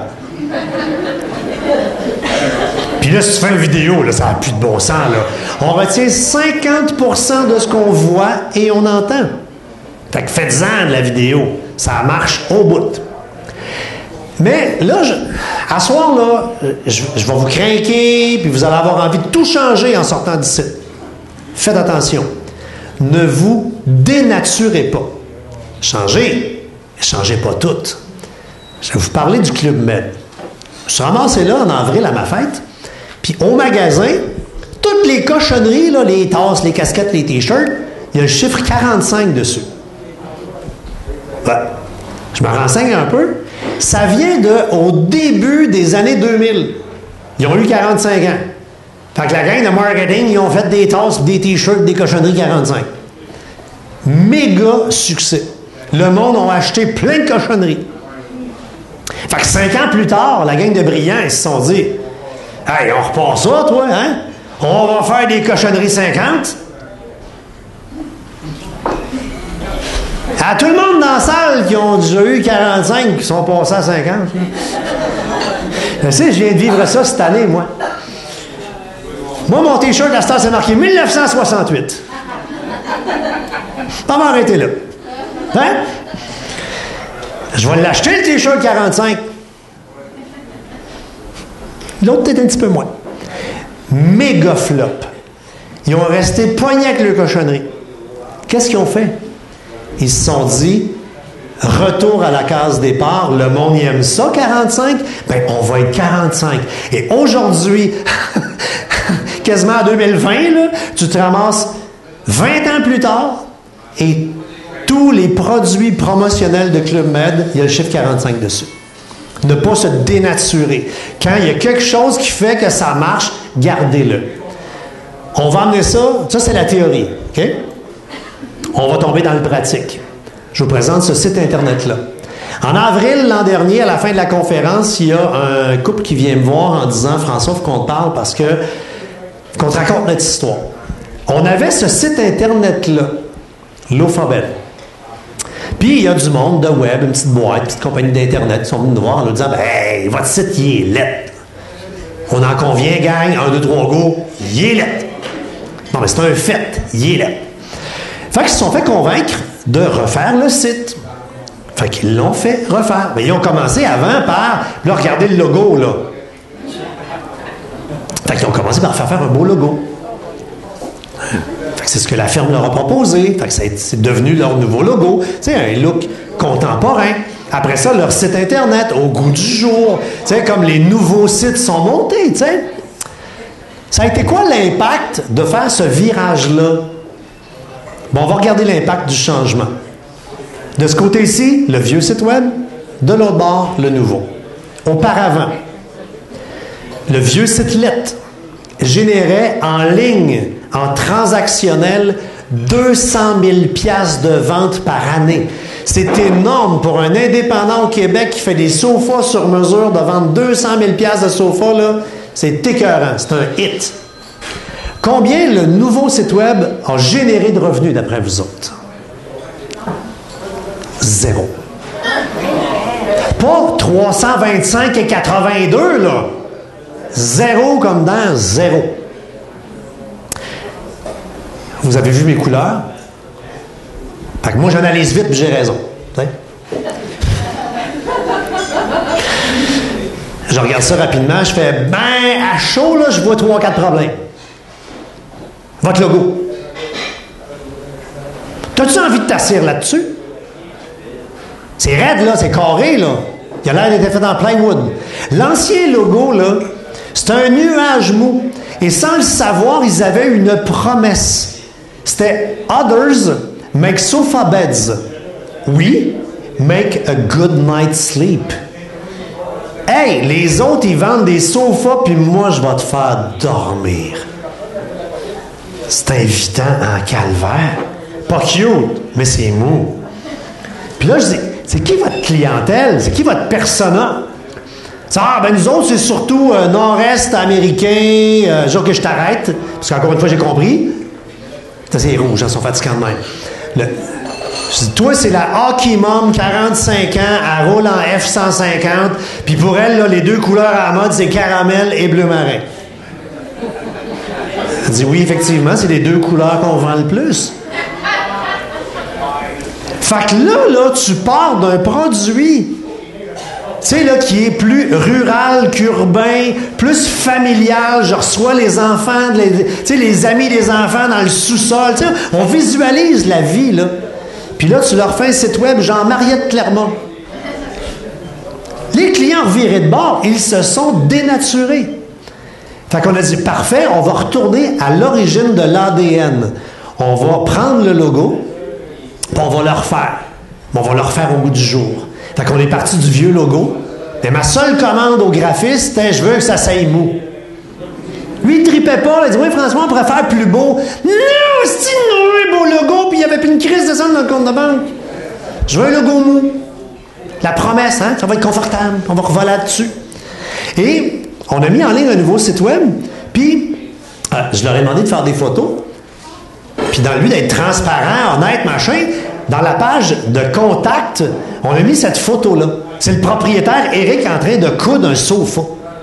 Puis là, si tu fais une vidéo, là, ça n'a plus de bon sens. Là. On retient cinquante pour cent de ce qu'on voit et on entend. Fait que faites-en de la vidéo. Ça marche au bout. Mais là, je, à ce soir, là, je, je vais vous craquer, puis vous allez avoir envie de tout changer en sortant d'ici. Faites attention. Ne vous dénaturez pas. Changez, mais changez pas tout. Je vais vous parler du Club Med. Je suis ramassé là en avril à ma fête. Puis au magasin, toutes les cochonneries, là, les tasses, les casquettes, les t-shirts, il y a le chiffre quarante-cinq dessus. Ouais. Je me renseigne un peu. Ça vient de au début des années deux mille. Ils ont eu quarante-cinq ans. Fait que la gang de marketing, ils ont fait des tasses, des t-shirts, des cochonneries quarante-cinq. Méga succès. Le monde a acheté plein de cochonneries. Fait que cinq ans plus tard, la gang de brillants, ils se sont dit, hey, on repart ça, toi, hein? On va faire des cochonneries cinquante. À tout le monde dans la salle qui ont déjà eu quarante-cinq, qui sont passés à cinquante. Tu sais, je viens de vivre ça cette année, moi. Moi, mon T-shirt, à cette heure, c'est marqué mille neuf cent soixante-huit. Pas m'arrêter là. Hein? Je vais l'acheter, le T-shirt quarante-cinq. L'autre, peut-être un petit peu moins. Méga flop. Ils ont resté poignés avec le cochonnerie. Qu'est-ce qu'ils ont fait? Ils se sont dit, retour à la case départ, le monde y aime ça, quarante-cinq? Ben, on va être quarante-cinq. Et aujourd'hui, quasiment en deux mille vingt, là, tu te ramasses vingt ans plus tard et tous les produits promotionnels de Club Med, il y a le chiffre quarante-cinq dessus. Ne pas se dénaturer. Quand il y a quelque chose qui fait que ça marche, gardez-le. On va amener ça, ça c'est la théorie, OK? On va tomber dans le pratique. Je vous présente ce site Internet-là. En avril l'an dernier, à la fin de la conférence, il y a un couple qui vient me voir en disant « François, il faut qu'on te parle parce que qu'on te raconte notre histoire. » On avait ce site Internet-là, l'Ofabel. Puis, il y a du monde de web, une petite boîte, une petite compagnie d'Internet qui sont venus nous voir en nous disant « Hey, votre site, il est laid. On en convient, gang, un, deux, trois, go, il est laid. » Non, mais c'est un fait, il est laid. Fait qu'ils se sont fait convaincre de refaire le site. Fait qu'ils l'ont fait refaire. Mais ils ont commencé avant par, là, regardez le logo, là. Fait qu'ils ont commencé par faire faire un beau logo. Fait que c'est ce que la firme leur a proposé. Fait que c'est devenu leur nouveau logo. Tu sais, un look contemporain. Après ça, leur site Internet, au goût du jour. Tu sais, comme les nouveaux sites sont montés, tu sais. Ça a été quoi l'impact de faire ce virage-là? Bon, on va regarder l'impact du changement. De ce côté-ci, le vieux site web. De l'autre bord, le nouveau. Auparavant, le vieux site-let générait en ligne, en transactionnel, deux cent mille piastres de vente par année. C'est énorme pour un indépendant au Québec qui fait des sofas sur mesure de vendre deux cent mille piastres de sofas, là. C'est écœurant, c'est un hit. Combien le nouveau site web a généré de revenus d'après vous autres? Zéro. Pas trois cent vingt-cinq et quatre-vingt-deux, là. Zéro comme dans zéro. Vous avez vu mes couleurs? Fait que moi, j'analyse vite et j'ai raison. T'sais? Je regarde ça rapidement, je fais, ben, à chaud, là, je vois trois, quatre problèmes. Votre logo. T'as-tu envie de t'asseoir là-dessus? C'est raide, là, c'est carré, là. Il a l'air d'être fait en plywood. L'ancien logo, là, c'est un nuage mou. Et sans le savoir, ils avaient une promesse. C'était « Others make sofa beds. We make a good night's sleep. » Hey, les autres, ils vendent des sofas, puis moi, je vais te faire dormir. C'est invitant en calvaire. Pas cute, mais c'est mou. Puis là, je dis, c'est qui votre clientèle? C'est qui votre persona? Ah, ben nous autres, c'est surtout euh, nord-est américain. Euh, genre que je t'arrête, parce qu'encore une fois, j'ai compris. C'est rouge, ils sont fatigants de même. Le, je dis, toi, c'est la Hockey Mom, quarante-cinq ans, elle roule en F cent cinquante, puis pour elle, là, les deux couleurs à la mode, c'est caramel et bleu marin. Elle dit, oui, effectivement, c'est les deux couleurs qu'on vend le plus. Fait que là, là, tu pars d'un produit, tu sais, là, qui est plus rural qu'urbain, plus familial. Je reçois les enfants, tu sais, les amis des enfants dans le sous-sol. Tu sais, on visualise la vie, là. Puis là, tu leur fais un site web, genre Mariette Clermont. Les clients revirés de bord, ils se sont dénaturés. Fait qu'on a dit, parfait, on va retourner à l'origine de l'A D N. On va prendre le logo, puis on va le refaire. On va le refaire au bout du jour. Fait qu'on est parti du vieux logo. Et ma seule commande au graphiste, c'était « Je veux que ça s'aille mou ». Lui, il tripait pas. Il a dit « Oui, François, on pourrait faire plus beau. » Non, c'est un beau logo, puis il n'y avait plus une crise de sang dans le compte de banque. Je veux un logo mou. La promesse, hein, ça va être confortable. On va revoler là-dessus. Et on a mis en ligne un nouveau site web, puis euh, je leur ai demandé de faire des photos. Puis dans le but d'être transparent, honnête, machin, dans la page de contact, on a mis cette photo-là. C'est le propriétaire, Eric, en train de coudre un sofa.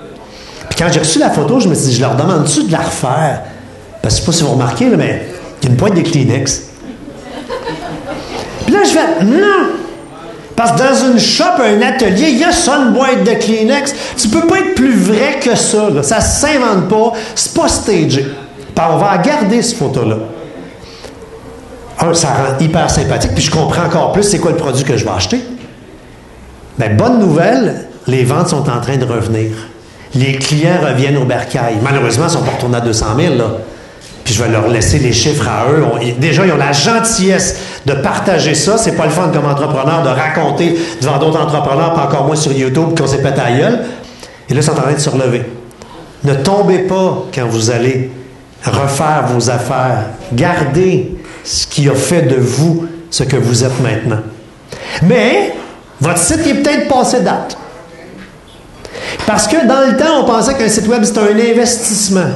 Puis quand j'ai reçu la photo, je me suis dit, je leur demande-tu de la refaire? Parce que je ne sais pas si vous remarquez, là, mais il y a une pointe de Kleenex. Puis là, je fais, non! Parce que dans une shop, un atelier, il y a ça, une boîte de Kleenex. Tu peux pas être plus vrai que ça. Là. Ça se s'invente pas. C'est pas stagé. Puis on va garder cette photo-là. Un, ça rend hyper sympathique, puis je comprends encore plus c'est quoi le produit que je vais acheter. Bien, bonne nouvelle, les ventes sont en train de revenir. Les clients reviennent au bercail. Malheureusement, ils sont pas retournés à deux cent mille, là. Puis je vais leur laisser les chiffres à eux. On, déjà, ils ont la gentillesse de partager ça. C'est pas le fun comme entrepreneur de raconter devant d'autres entrepreneurs, pas encore moins sur YouTube, qu'on s'est pété à la gueule. Et là, ils sont en train de se relever. Ne tombez pas quand vous allez refaire vos affaires. Gardez ce qui a fait de vous ce que vous êtes maintenant. Mais, votre site est peut-être passé date. Parce que dans le temps, on pensait qu'un site web, c'était un investissement.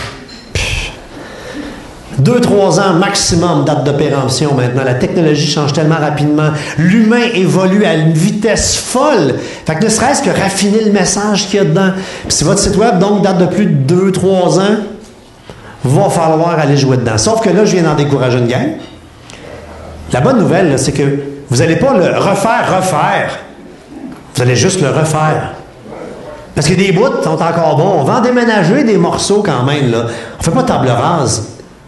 Deux, trois ans maximum date de péremption maintenant. La technologie change tellement rapidement. L'humain évolue à une vitesse folle. Fait que ne serait-ce que raffiner le message qu'il y a dedans. Puis si votre site web, donc, date de plus de deux, trois ans, va falloir aller jouer dedans. Sauf que là, je viens d'en décourager une gang. La bonne nouvelle, là, c'est que vous n'allez pas le refaire, refaire. Vous allez juste le refaire. Parce que des bouts sont encore bons. On va en déménager des morceaux quand même. Là. On ne fait pas table rase.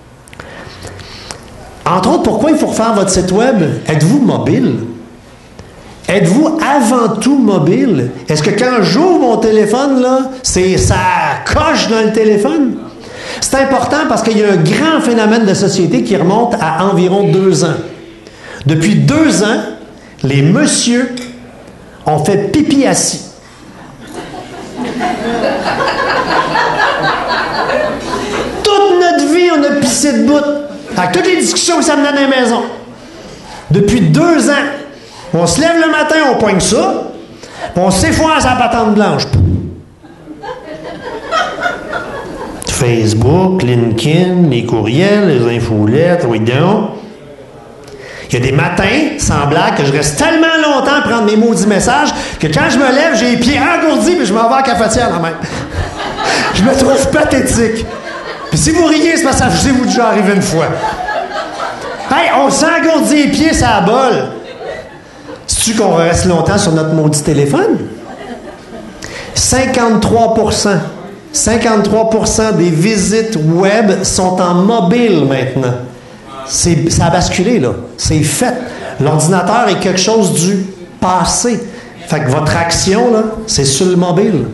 Entre autres, pourquoi il faut refaire votre site web? Êtes-vous mobile? Êtes-vous avant tout mobile? Est-ce que quand j'ouvre mon téléphone, là, c'est, ça coche dans le téléphone? C'est important parce qu'il y a un grand phénomène de société qui remonte à environ deux ans. Depuis deux ans, les messieurs ont fait pipi assis. Toute notre vie, on a pissé debout. Avec toutes les discussions que ça me donne à la maison. Depuis deux ans, on se lève le matin, on poigne ça, on s'effoire sa patente blanche. Facebook, LinkedIn, les courriels, les infolettes, oui donc. Il y a des matins, sans blague, que je reste tellement longtemps à prendre mes maudits messages que quand je me lève, j'ai les pieds engourdis et je m'en vais à la cafetière la main. Je me trouve pathétique. Puis si vous riez, c'est parce que ça vous est déjà arrivé une fois. Hey, on s'engourdit les pieds, ça bol. Sais-tu qu'on reste longtemps sur notre maudit téléphone? cinquante-trois pour cent. cinquante-trois pour cent des visites web sont en mobile maintenant. C'est, ça a basculé, là. C'est fait. L'ordinateur est quelque chose du passé. Fait que votre action, là, c'est sur le mobile.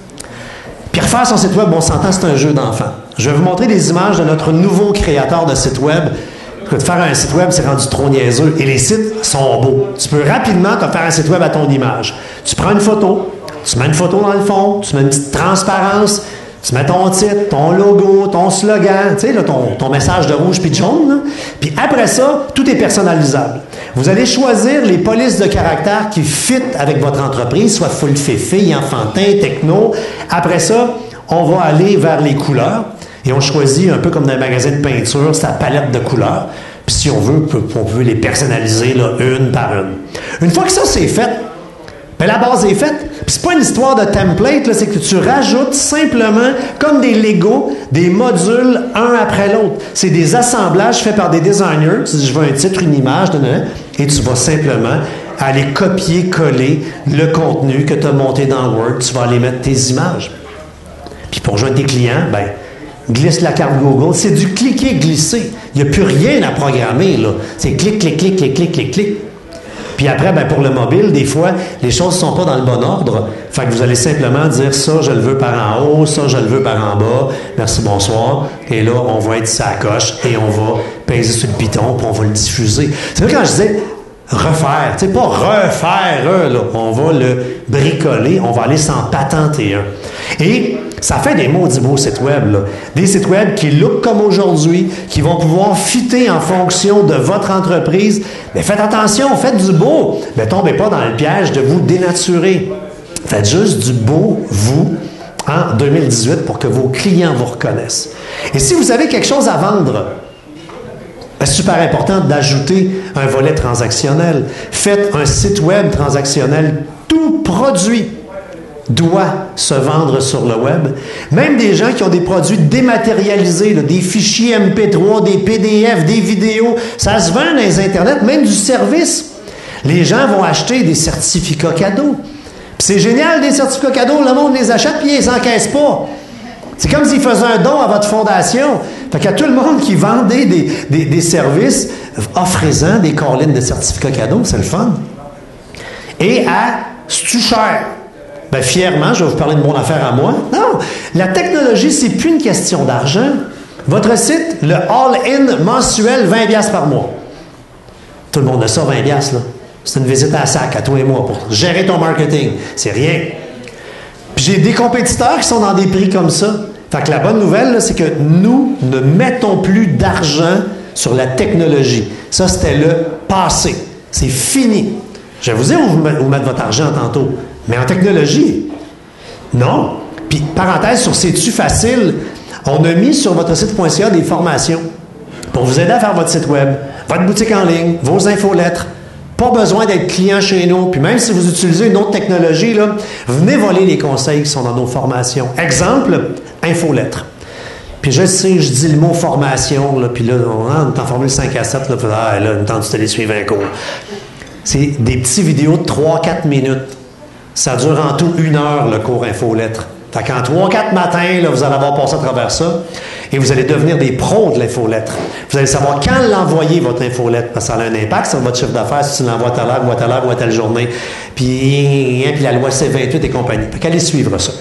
Puis refaire son site web, on s'entend, c'est un jeu d'enfant. Je vais vous montrer des images de notre nouveau créateur de site web. Écoute, faire un site web, c'est rendu trop niaiseux. Et les sites sont beaux. Tu peux rapidement te faire un site web à ton image. Tu prends une photo, tu mets une photo dans le fond, tu mets une petite transparence, tu mets ton titre, ton logo, ton slogan, tu sais, là, ton, ton message de rouge puis de jaune. Là. Puis après ça, tout est personnalisable. Vous allez choisir les polices de caractère qui fit avec votre entreprise, soit full féfé, enfantin, techno. Après ça, on va aller vers les couleurs et on choisit un peu comme dans un magasin de peinture, sa palette de couleurs. Puis si on veut, on peut les personnaliser là, une par une. Une fois que ça c'est fait, bien, la base est faite. Puis c'est pas une histoire de template, là, c'est que tu rajoutes simplement, comme des Legos, des modules un après l'autre. C'est des assemblages faits par des designers. Tu dis, je veux un titre, une image, et tu vas simplement aller copier-coller le contenu que tu as monté dans Word. Tu vas aller mettre tes images. Puis pour rejoindre tes clients, ben glisse la carte Google. C'est du cliquer-glisser. Il n'y a plus rien à programmer, là. C'est clic, clic, clic, clic, clic, clic, clic. Puis après, ben pour le mobile, des fois, les choses ne sont pas dans le bon ordre. Fait que vous allez simplement dire ça, je le veux par en haut, ça, je le veux par en bas. Merci, bonsoir. Et là, on va être sa coche et on va peser sur le piton puis on va le diffuser. C'est vrai quand je disais refaire, tu sais, pas refaire, là. On va le bricoler, on va aller s'en patenter un. Et ça fait des maudits beaux sites web, là. Des sites web qui look comme aujourd'hui, qui vont pouvoir fitter en fonction de votre entreprise. Mais faites attention, faites du beau. Ne tombez pas dans le piège de vous dénaturer. Faites juste du beau, vous, en deux mille dix-huit, pour que vos clients vous reconnaissent. Et si vous avez quelque chose à vendre, c'est super important d'ajouter un volet transactionnel. Faites un site web transactionnel tout produit. doit se vendre sur le web. Même des gens qui ont des produits dématérialisés, là, des fichiers M P trois, des P D F, des vidéos, ça se vend dans les internets, même du service. Les gens vont acheter des certificats cadeaux. Puis c'est génial, des certificats cadeaux, le monde les achète puis ils les encaissent pas. C'est comme s'ils faisaient un don à votre fondation. Fait qu'à tout le monde qui vendait des, des, des services, offrez-en des call-ins de certificats cadeaux, c'est le fun. Et à, c'est-tu cher? Ben, fièrement, je vais vous parler de mon affaire à moi. Non, la technologie, c'est plus une question d'argent. Votre site, le all-in mensuel, vingt dollars par mois. Tout le monde a ça, vingt dollars, là. C'est une visite à sac à toi et moi pour gérer ton marketing. C'est rien. Puis j'ai des compétiteurs qui sont dans des prix comme ça. Fait que la bonne nouvelle, là, c'est que nous ne mettons plus d'argent sur la technologie. Ça, c'était le passé. C'est fini. Je vais vous dire où vous mettre votre argent tantôt. Mais en technologie, non. Puis, parenthèse sur C'est-tu facile, on a mis sur votre site point c a des formations pour vous aider à faire votre site web, votre boutique en ligne, vos infolettres. Pas besoin d'être client chez nous. Puis même si vous utilisez une autre technologie, là, venez voler les conseils qui sont dans nos formations. Exemple, infolettres. Puis je sais, je dis le mot formation, là, puis là, on est en formule cinq à sept, là, puis ah, là, une temps de suivre un cours. C'est des petits vidéos de trois à quatre minutes. Ça dure en tout une heure, le cours infolettre. Fait qu'en trois à quatre matins, là, vous allez avoir passé à travers ça et vous allez devenir des pros de l'infolettre. Vous allez savoir quand l'envoyer, votre infolettre, parce que ça a un impact sur votre chiffre d'affaires si tu l'envoies à telle heure, ou à telle heure, ou à telle journée. Puis, puis la loi C vingt-huit et compagnie. Fait qu'allez suivre ça.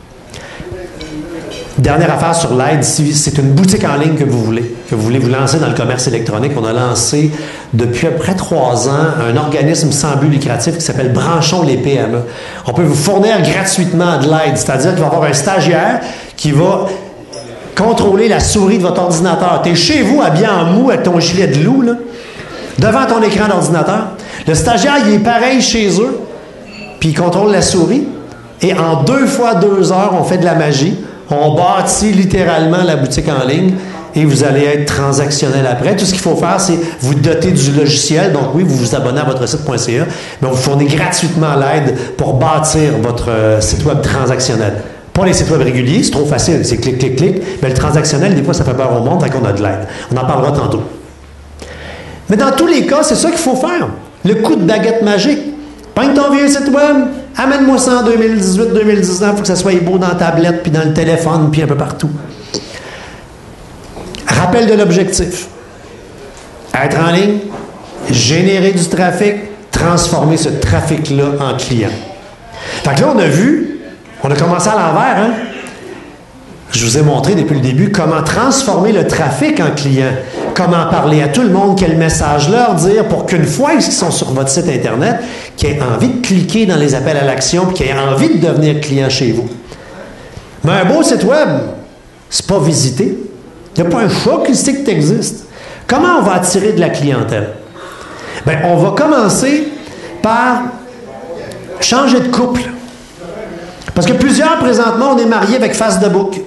Dernière affaire sur l'aide, si c'est une boutique en ligne que vous voulez, que vous voulez vous lancer dans le commerce électronique, on a lancé depuis à peu près trois ans un organisme sans but lucratif qui s'appelle Branchons les P M E. On peut vous fournir gratuitement de l'aide, c'est-à-dire qu'il va y avoir un stagiaire qui va contrôler la souris de votre ordinateur. Tu es chez vous, habillé en mou avec ton gilet de loup, là, devant ton écran d'ordinateur. Le stagiaire, il est pareil chez eux, puis il contrôle la souris, et en deux fois deux heures, on fait de la magie. On bâtit littéralement la boutique en ligne et vous allez être transactionnel après. Tout ce qu'il faut faire, c'est vous doter du logiciel. Donc oui, vous vous abonnez à votre site point c a, mais on vous fournit gratuitement l'aide pour bâtir votre euh, site web transactionnel. Pas les sites web réguliers, c'est trop facile, c'est clic, clic, clic. Mais le transactionnel, des fois, ça fait peur au monde, fait qu'on a de l'aide. On en parlera tantôt. Mais dans tous les cas, c'est ça qu'il faut faire. Le coup de baguette magique. Peigne ton vieux site web, amène-moi ça en deux mille dix-huit deux mille dix-neuf, il faut que ça soit beau dans la tablette, puis dans le téléphone, puis un peu partout. Rappel de l'objectif. Être en ligne, générer du trafic, transformer ce trafic-là en client. Fait que là, on a vu, on a commencé à l'envers, hein? Je vous ai montré depuis le début comment transformer le trafic en client, comment parler à tout le monde, quel message leur dire pour qu'une fois qu'ils sont sur votre site Internet, qu'ils aient envie de cliquer dans les appels à l'action et qu'ils aient envie de devenir client chez vous. Mais un beau site web, c'est pas visité. Il n'y a pas un chat qui sait que tu existes. Comment on va attirer de la clientèle? Bien, on va commencer par changer de couple. Parce que plusieurs, présentement, on est mariés avec face de bouc.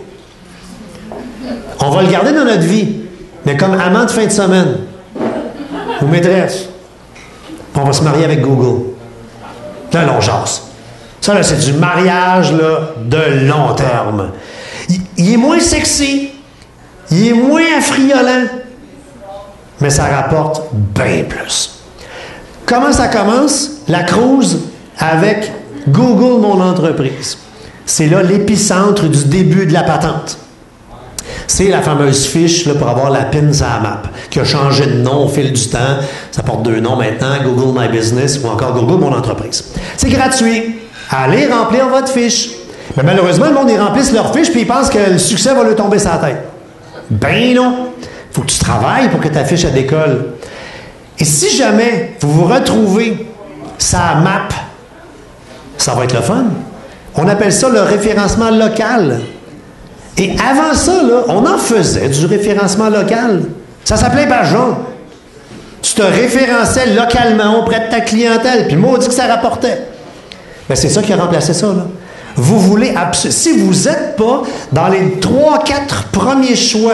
On va le garder dans notre vie, mais comme amant de fin de semaine ou maîtresse. On va se marier avec Google. Là, là, on jase. Ça, là, c'est du mariage là, de long terme. Il, il est moins sexy, il est moins affriolant, mais ça rapporte bien plus. Comment ça commence? La cruise avec Google Mon Entreprise. C'est là l'épicentre du début de la patente. C'est la fameuse fiche là, pour avoir la pin sur la map, qui a changé de nom au fil du temps. Ça porte deux noms maintenant, Google My Business ou encore Google Mon Entreprise. C'est gratuit. Allez remplir votre fiche. Mais malheureusement, le monde, ils remplissent leur fiche puis ils pensent que le succès va leur tomber sur la tête. Ben non. Il faut que tu travailles pour que ta fiche elle décolle. Et si jamais vous vous retrouvez sa map, ça va être le fun. On appelle ça le référencement local. Et avant ça, là, on en faisait du référencement local. Ça s'appelait page jaune. Tu te référençais localement auprès de ta clientèle, puis maudit que ça rapportait. Bien, c'est ça qui a remplacé ça, là. Vous voulez absolument... Si vous n'êtes pas dans les trois, quatre premiers choix,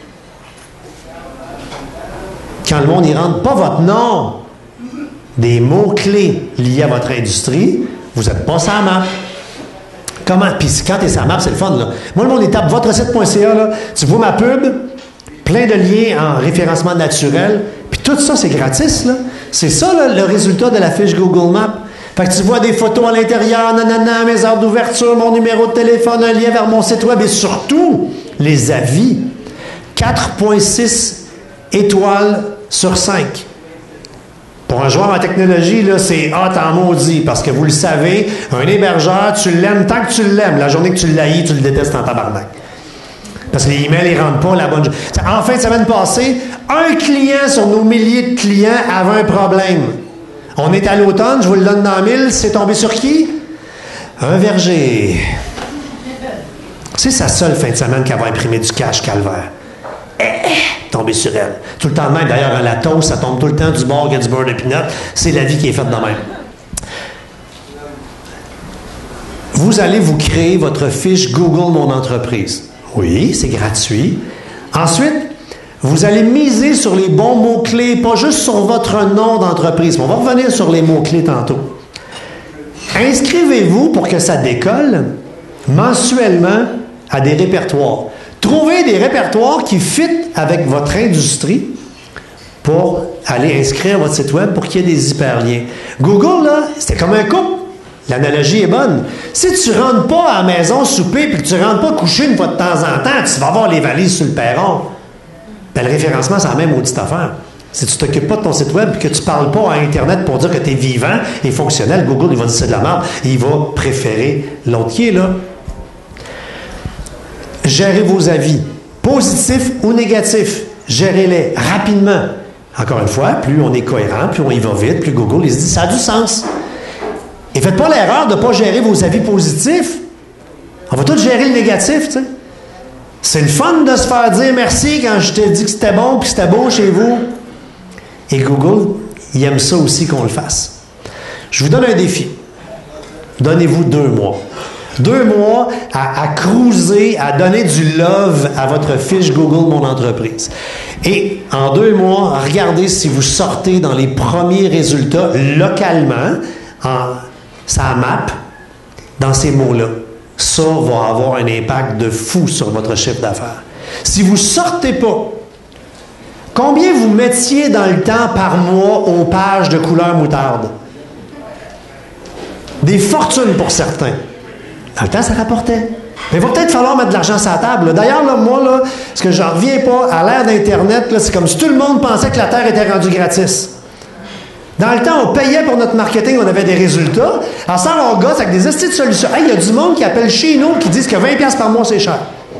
quand le monde n'y rentre pas votre nom, des mots-clés liés à votre industrie, vous n'êtes pas sur la map. Comment? Puis quand tu es sur la map, c'est le fun, là. Moi, le monde, il tape votre site point c a, là. Tu vois ma pub, plein de liens en référencement naturel. Puis tout ça, c'est gratis, là. C'est ça, là, le résultat de la fiche Google Maps. Fait que tu vois des photos à l'intérieur, nanana, mes heures d'ouverture, mon numéro de téléphone, un lien vers mon site web et surtout, les avis. quatre virgule six étoiles sur cinq. Pour un joueur en technologie, là, c'est hot en maudit, parce que vous le savez, un hébergeur, tu l'aimes tant que tu l'aimes. La journée que tu l'haïs, tu le détestes en tabarnak. Parce que les emails, ils ne rendent pas la bonne... En fin de semaine passée, un client sur nos milliers de clients avait un problème. On est à l'automne, je vous le donne dans mille, c'est tombé sur qui? Un verger. C'est sa seule fin de semaine qu'elle va imprimer du cash calvaire. Eh, eh, tomber sur elle. Tout le temps de même. D'ailleurs, un lato, ça tombe tout le temps du bord, il y a du beurre de pinot. C'est la vie qui est faite de même. Vous allez vous créer votre fiche Google Mon Entreprise. Oui, c'est gratuit. Ensuite, vous allez miser sur les bons mots-clés, pas juste sur votre nom d'entreprise. On va revenir sur les mots-clés tantôt. Inscrivez-vous pour que ça décolle mensuellement à des répertoires. Trouvez des répertoires qui fitent avec votre industrie pour aller inscrire votre site web pour qu'il y ait des hyperliens. Google, là, c'est comme un couple. L'analogie est bonne. Si tu ne rentres pas à la maison souper et que tu ne rentres pas coucher une fois de temps en temps, tu vas avoir les valises sur le perron. Ben, le référencement, c'est la même maudite affaire. Si tu ne t'occupes pas de ton site web et que tu ne parles pas à Internet pour dire que tu es vivant et fonctionnel, Google, il va dire c'est de la merde et il va préférer l'autre qui est là. Gérez vos avis, positifs ou négatifs. Gérez-les rapidement. Encore une fois, plus on est cohérent, plus on y va vite, plus Google il se dit ça a du sens. Et faites pas l'erreur de ne pas gérer vos avis positifs. On va tous gérer le négatif, tu sais. C'est le fun de se faire dire merci quand je t'ai dit que c'était bon puis que c'était beau chez vous. Et Google, il aime ça aussi qu'on le fasse. Je vous donne un défi. Donnez-vous deux mois. Deux mois à, à cruiser, à donner du love à votre fiche Google Mon Entreprise. Et en deux mois, regardez si vous sortez dans les premiers résultats localement, en sa map, dans ces mots-là. Ça va avoir un impact de fou sur votre chiffre d'affaires. Si vous ne sortez pas, combien vous mettiez dans le temps par mois aux pages de couleur moutarde? Des fortunes pour certains. Dans le temps, ça rapportait. Mais il va peut-être falloir mettre de l'argent sur la table. D'ailleurs, là, moi, là, ce que j'en reviens pas, à l'ère d'Internet, là, c'est comme si tout le monde pensait que la Terre était rendue gratis. Dans le temps, on payait pour notre marketing, on avait des résultats. Alors ça, on gosse avec des estis de solutions. Hey, il y a du monde qui appelle chez nous qui disent que vingt dollars par mois, c'est cher.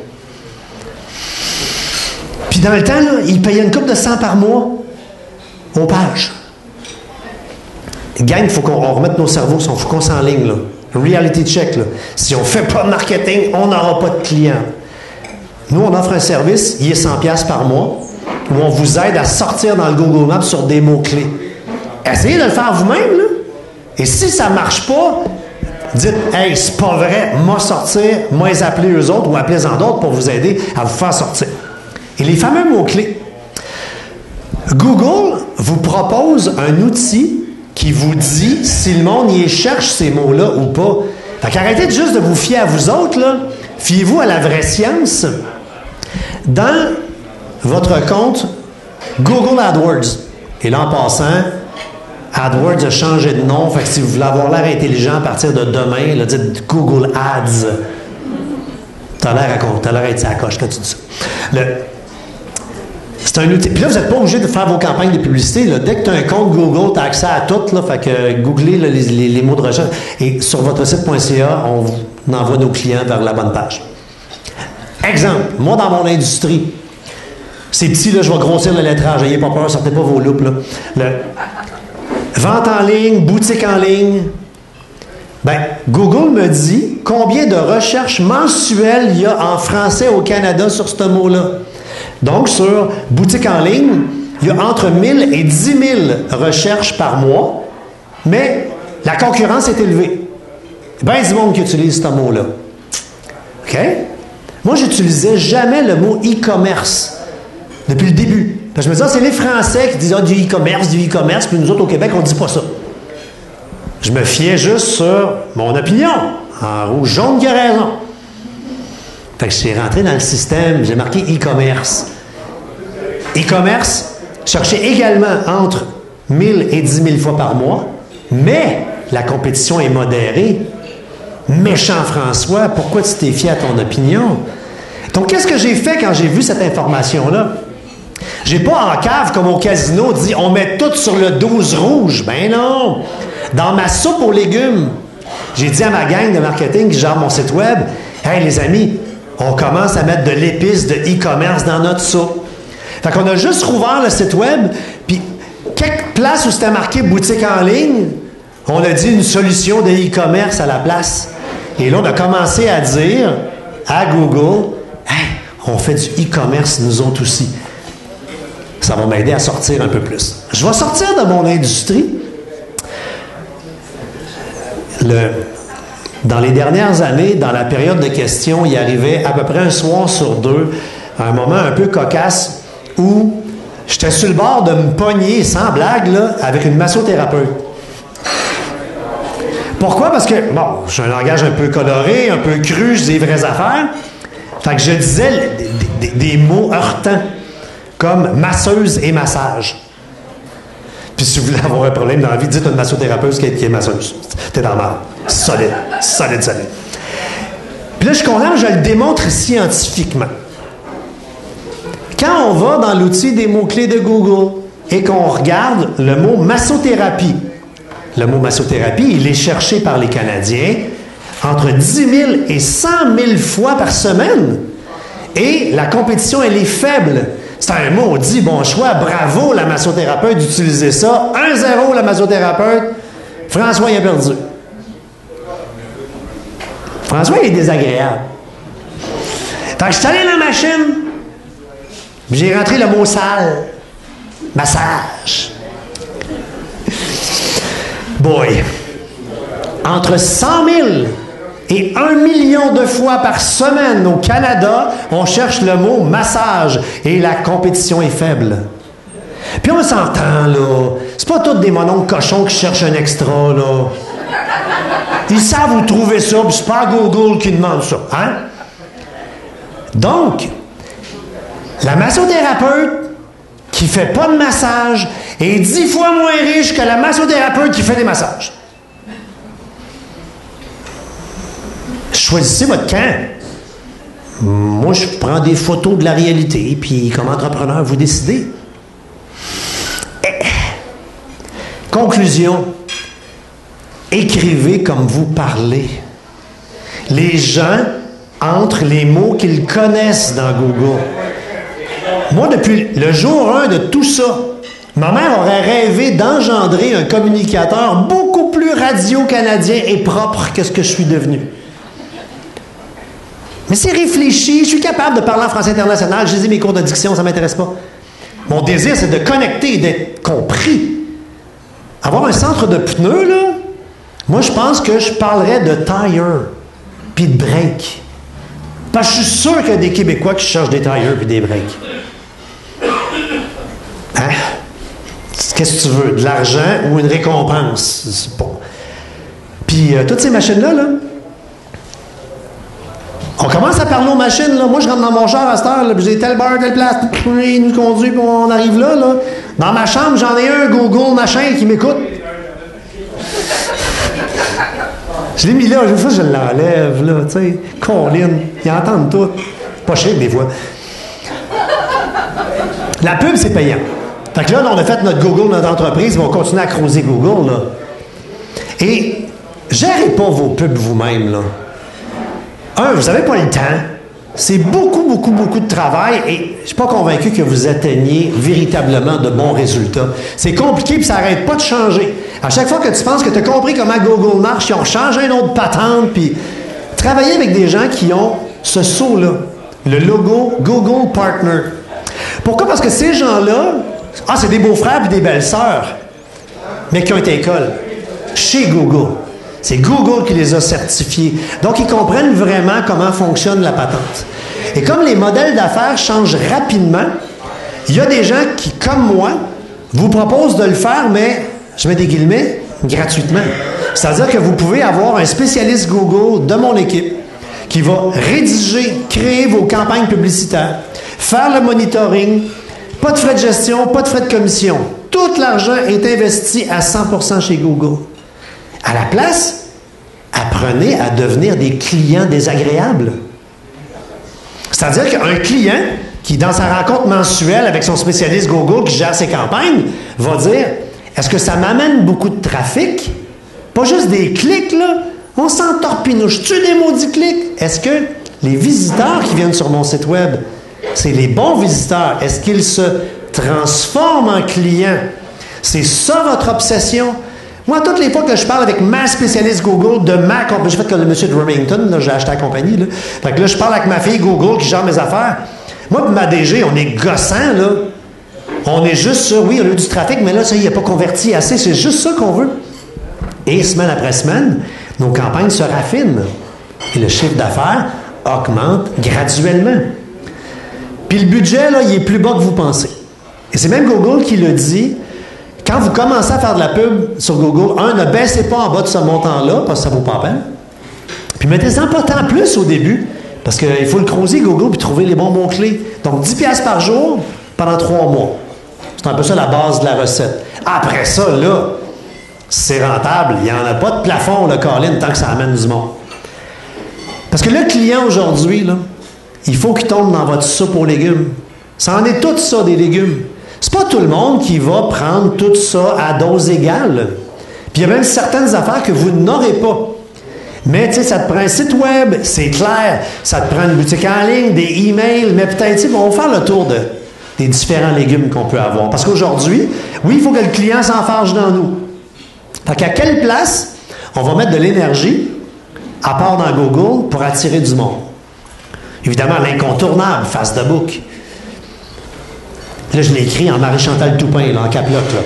Puis dans le temps, là, ils payaient une coupe de cent par mois aux pages. Gang, il faut qu'on remette nos cerveaux, il faut qu'on s'enligne, là. Reality check, là. Si on ne fait pas de marketing, on n'aura pas de clients. Nous, on offre un service, il est cent dollars par mois, où on vous aide à sortir dans le Google Maps sur des mots-clés. Essayez de le faire vous-même, là. Et si ça ne marche pas, dites « Hey, c'est pas vrai, moi sortir, moi les appeler eux autres ou appelez-en d'autres pour vous aider à vous faire sortir. » Et les fameux mots-clés. Google vous propose un outil qui vous dit si le monde y cherche ces mots-là ou pas. Fait qu'arrêtez de juste de vous fier à vous autres, là. Fiez-vous à la vraie science. Dans votre compte Google AdWords, et là en passant, AdWords a changé de nom, fait que si vous voulez avoir l'air intelligent à partir de demain, là, dites Google Ads. T'as l'air à t'as l'air à être à la coche quand tu dis ça. Le, c'est un outil. Puis là, vous n'êtes pas obligé de faire vos campagnes de publicité. Là. Dès que tu as un compte Google, tu as accès à tout. Là, fait que googlez là, les, les, les mots de recherche. Et sur votre site point c a, on vous envoie nos clients vers la bonne page. Exemple, moi dans mon industrie, c'est petit, là, je vais grossir le lettrage. N'ayez pas peur, sortez pas vos loupes. Là. Le, vente en ligne, boutique en ligne. Ben, Google me dit combien de recherches mensuelles il y a en français au Canada sur ce mot-là. Donc, sur boutique en ligne, il y a entre mille et dix mille recherches par mois, mais la concurrence est élevée. Bien du monde qui utilise ce mot-là. OK? Moi, j'utilisais jamais le mot e-commerce depuis le début. Parce que je me disais, ah, c'est les Français qui disent ah, du e-commerce, du e-commerce, puis nous autres au Québec, on ne dit pas ça. Je me fiais juste sur mon opinion. en rouge, jaune qui a raison. Fait que je suis rentré dans le système, j'ai marqué e-commerce. E-commerce, cherchez également entre mille et dix mille fois par mois, mais la compétition est modérée. Méchant François, pourquoi tu t'es fié à ton opinion? Donc, qu'est-ce que j'ai fait quand j'ai vu cette information-là? J'ai pas en cave, comme au casino, dit on met tout sur le douze rouge. Ben non! Dans ma soupe aux légumes, j'ai dit à ma gang de marketing qui gère mon site web, hey les amis, on commence à mettre de l'épice de e-commerce dans notre soupe. Fait qu'on a juste rouvert le site web, puis quelques places où c'était marqué boutique en ligne, on a dit une solution de e-commerce à la place. Et là, on a commencé à dire à Google, hey, on fait du e-commerce nous autres aussi. Ça va m'aider à sortir un peu plus. Je vais sortir de mon industrie. Le, dans les dernières années, dans la période de questions, il arrivait à peu près un soir sur deux, un moment un peu cocasse, où j'étais sur le bord de me pogner, sans blague, là, avec une massothérapeute. Pourquoi? Parce que, bon, j'ai un langage un peu coloré, un peu cru, je dis les vraies affaires. Fait que je disais des, des, des mots heurtants, comme masseuse et massage. Puis si vous voulez avoir un problème dans la vie, dites à une massothérapeute qui est, qui est masseuse. T'es dans la merde. Solide, solide, solide. Puis là, je suis content, je le démontre scientifiquement. Quand on va dans l'outil des mots-clés de Google et qu'on regarde le mot massothérapie, le mot massothérapie, il est cherché par les Canadiens entre dix mille et cent mille fois par semaine. Et la compétition, elle est faible. C'est un maudit bon choix. Bravo, la massothérapeute, d'utiliser ça. un zéro, la massothérapeute. François, il a perdu. François, il est désagréable. Fait que je suis allé dans la machine, j'ai rentré le mot sale. Massage. Boy. Entre cent mille et un million de fois par semaine au Canada, on cherche le mot massage et la compétition est faible. Puis on s'entend, là. C'est pas tous des mononcles cochons qui cherchent un extra, là. Ils savent où trouver ça, puis c'est pas Google qui demande ça, hein? Donc, la massothérapeute qui fait pas de massage est dix fois moins riche que la massothérapeute qui fait des massages. Choisissez votre camp. Moi, je prends des photos de la réalité, puis comme entrepreneur, vous décidez. Eh. Conclusion. Écrivez comme vous parlez. Les gens entrent les mots qu'ils connaissent dans Google. Moi, depuis le jour un de tout ça, ma mère aurait rêvé d'engendrer un communicateur beaucoup plus radio-canadien et propre que ce que je suis devenu. Mais c'est réfléchi, je suis capable de parler en français international, j'ai mes cours de diction, ça ne m'intéresse pas. Mon désir, c'est de connecter, d'être compris. Avoir un centre de pneus, là, moi, je pense que je parlerais de tire, puis de break. Parce que je suis sûr qu'il y a des Québécois qui cherchent des tires puis des breaks. Hein? Qu'est-ce que tu veux? De l'argent ou une récompense? C'est pas... Puis, euh, toutes ces machines-là, là, on commence à parler aux machines, là. Moi, je rentre dans mon char à cette heure, là, puis j'ai telle barre, telle place, il nous conduit, puis on arrive là, là. Dans ma chambre, j'en ai un Google machin qui m'écoute. Je l'ai mis là, une fois, je l'enlève, là, tu sais. Colin, ils entendent tout. Pas cher, des fois. La pub, c'est payant. Fait que là, on a fait notre Google, notre entreprise, on va continuer à creuser Google, là. Et, gérez pas vos pubs vous-même, là. Un, vous n'avez pas le temps. C'est beaucoup, beaucoup, beaucoup de travail et je ne suis pas convaincu que vous atteigniez véritablement de bons résultats. C'est compliqué et ça n'arrête pas de changer. À chaque fois que tu penses que tu as compris comment Google marche, ils ont changé une autre patente. Puis travailler avec des gens qui ont ce saut-là, le logo Google Partner. Pourquoi? Parce que ces gens-là, ah, c'est des beaux-frères et des belles-sœurs, mais qui ont été à l'école chez Google. C'est Google qui les a certifiés. Donc, ils comprennent vraiment comment fonctionne la patente. Et comme les modèles d'affaires changent rapidement, il y a des gens qui, comme moi, vous proposent de le faire, mais, je mets des guillemets, gratuitement. C'est-à-dire que vous pouvez avoir un spécialiste Google de mon équipe qui va rédiger, créer vos campagnes publicitaires, faire le monitoring, pas de frais de gestion, pas de frais de commission. Tout l'argent est investi à cent pour cent chez Google. À la place, apprenez à devenir des clients désagréables. C'est-à-dire qu'un client qui, dans sa rencontre mensuelle avec son spécialiste Google qui gère ses campagnes, va dire « Est-ce que ça m'amène beaucoup de trafic? Pas juste des clics, là. On s'entorpinouche-tu des maudits clics? Est-ce que les visiteurs qui viennent sur mon site web, c'est les bons visiteurs? Est-ce qu'ils se transforment en clients? C'est ça votre obsession? » Moi, toutes les fois que je parle avec ma spécialiste Google de ma compagnie, j'ai fait comme le monsieur de Remington, là, j'ai acheté la compagnie, là. Fait que là, je parle avec ma fille Google qui gère mes affaires. Moi et ma D G, on est gossant, là. On est juste ça, oui, on a eu du trafic, mais là, ça, il n'a pas converti assez. C'est juste ça qu'on veut. Et semaine après semaine, nos campagnes se raffinent. Et le chiffre d'affaires augmente graduellement. Puis le budget, là, il est plus bas que vous pensez. Et c'est même Google qui le dit. Quand vous commencez à faire de la pub sur Google, un, ne baissez pas en bas de ce montant-là, parce que ça ne vaut pas la peine. Puis mettez-en pas tant plus au début, parce qu'il faut le creuser Google puis trouver les bons mots-clés. Donc, dix dollars par jour pendant trois mois. C'est un peu ça la base de la recette. Après ça, là, c'est rentable. Il n'y en a pas de plafond, le Colin, tant que ça amène du monde. Parce que le client aujourd'hui, là, il faut qu'il tombe dans votre soupe aux légumes. Ça en est tout ça, des légumes. C'est pas tout le monde qui va prendre tout ça à dose égale. Puis il y a même certaines affaires que vous n'aurez pas. Mais tu sais, ça te prend un site web, c'est clair. Ça te prend une boutique en ligne, des emails, mais peut-être, tu sais, on va faire le tour de, des différents légumes qu'on peut avoir. Parce qu'aujourd'hui, oui, il faut que le client s'enfarge dans nous. Fait qu'à quelle place on va mettre de l'énergie, à part dans Google, pour attirer du monde? Évidemment, l'incontournable, face de book. Là, je l'ai écrit en Marie-Chantal Toupin, là, en cap-loc, là.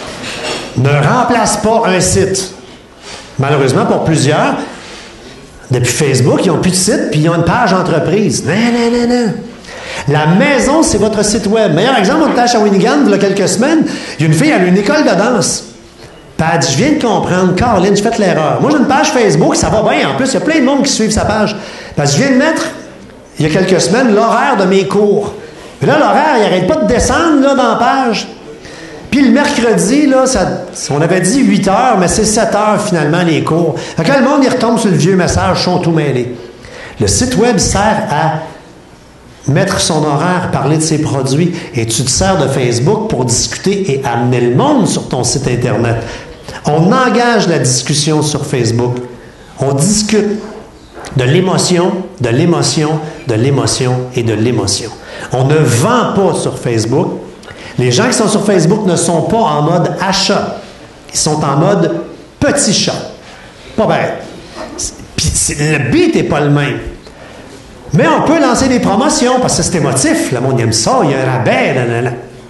Ne remplace pas un site. Malheureusement, pour plusieurs, depuis Facebook, ils n'ont plus de site, puis ils ont une page entreprise. Non, non, non, non. La maison, c'est votre site web. Meilleur exemple, on était à Shawinigan, il y a quelques semaines, il y a une fille, elle a une école de danse. Puis elle dit, je viens de comprendre, Caroline, j'ai fait l'erreur. Moi, j'ai une page Facebook, ça va bien. En plus, il y a plein de monde qui suivent sa page. Parce que je viens de mettre, il y a quelques semaines, l'horaire de mes cours. Puis là, l'horaire, il n'arrête pas de descendre là, dans la page. Puis le mercredi, là, ça, on avait dit huit heures, mais c'est sept heures finalement les cours. Fait que là, le monde, il retombe sur le vieux message, sont tout mêlés. Le site web sert à mettre son horaire, parler de ses produits, et tu te sers de Facebook pour discuter et amener le monde sur ton site Internet. On engage la discussion sur Facebook. On discute de l'émotion, de l'émotion, de l'émotion et de l'émotion. On ne vend pas sur Facebook. Les gens qui sont sur Facebook ne sont pas en mode achat. Ils sont en mode petit chat. Pas vrai. Puis le beat n'est pas le même. Mais on peut lancer des promotions parce que c'est émotif. Le monde aime ça. Il y a un rabais. Nanana.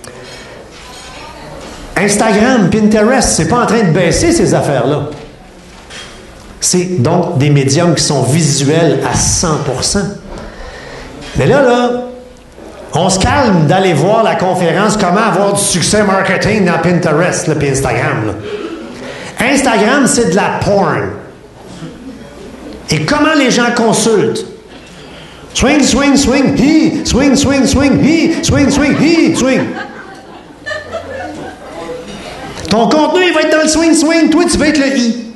Instagram, Pinterest, c'est pas en train de baisser ces affaires-là. C'est donc des médiums qui sont visuels à cent pour cent. Mais là, là, on se calme d'aller voir la conférence « Comment avoir du succès marketing dans Pinterest » puis Instagram. Là. Instagram, c'est de la porn. Et comment les gens consultent? Swing, swing, swing, hi, swing, swing, swing, hi, swing, swing, hi, swing. Ton contenu, il va être dans le swing, swing. Toi, tu vas être le i.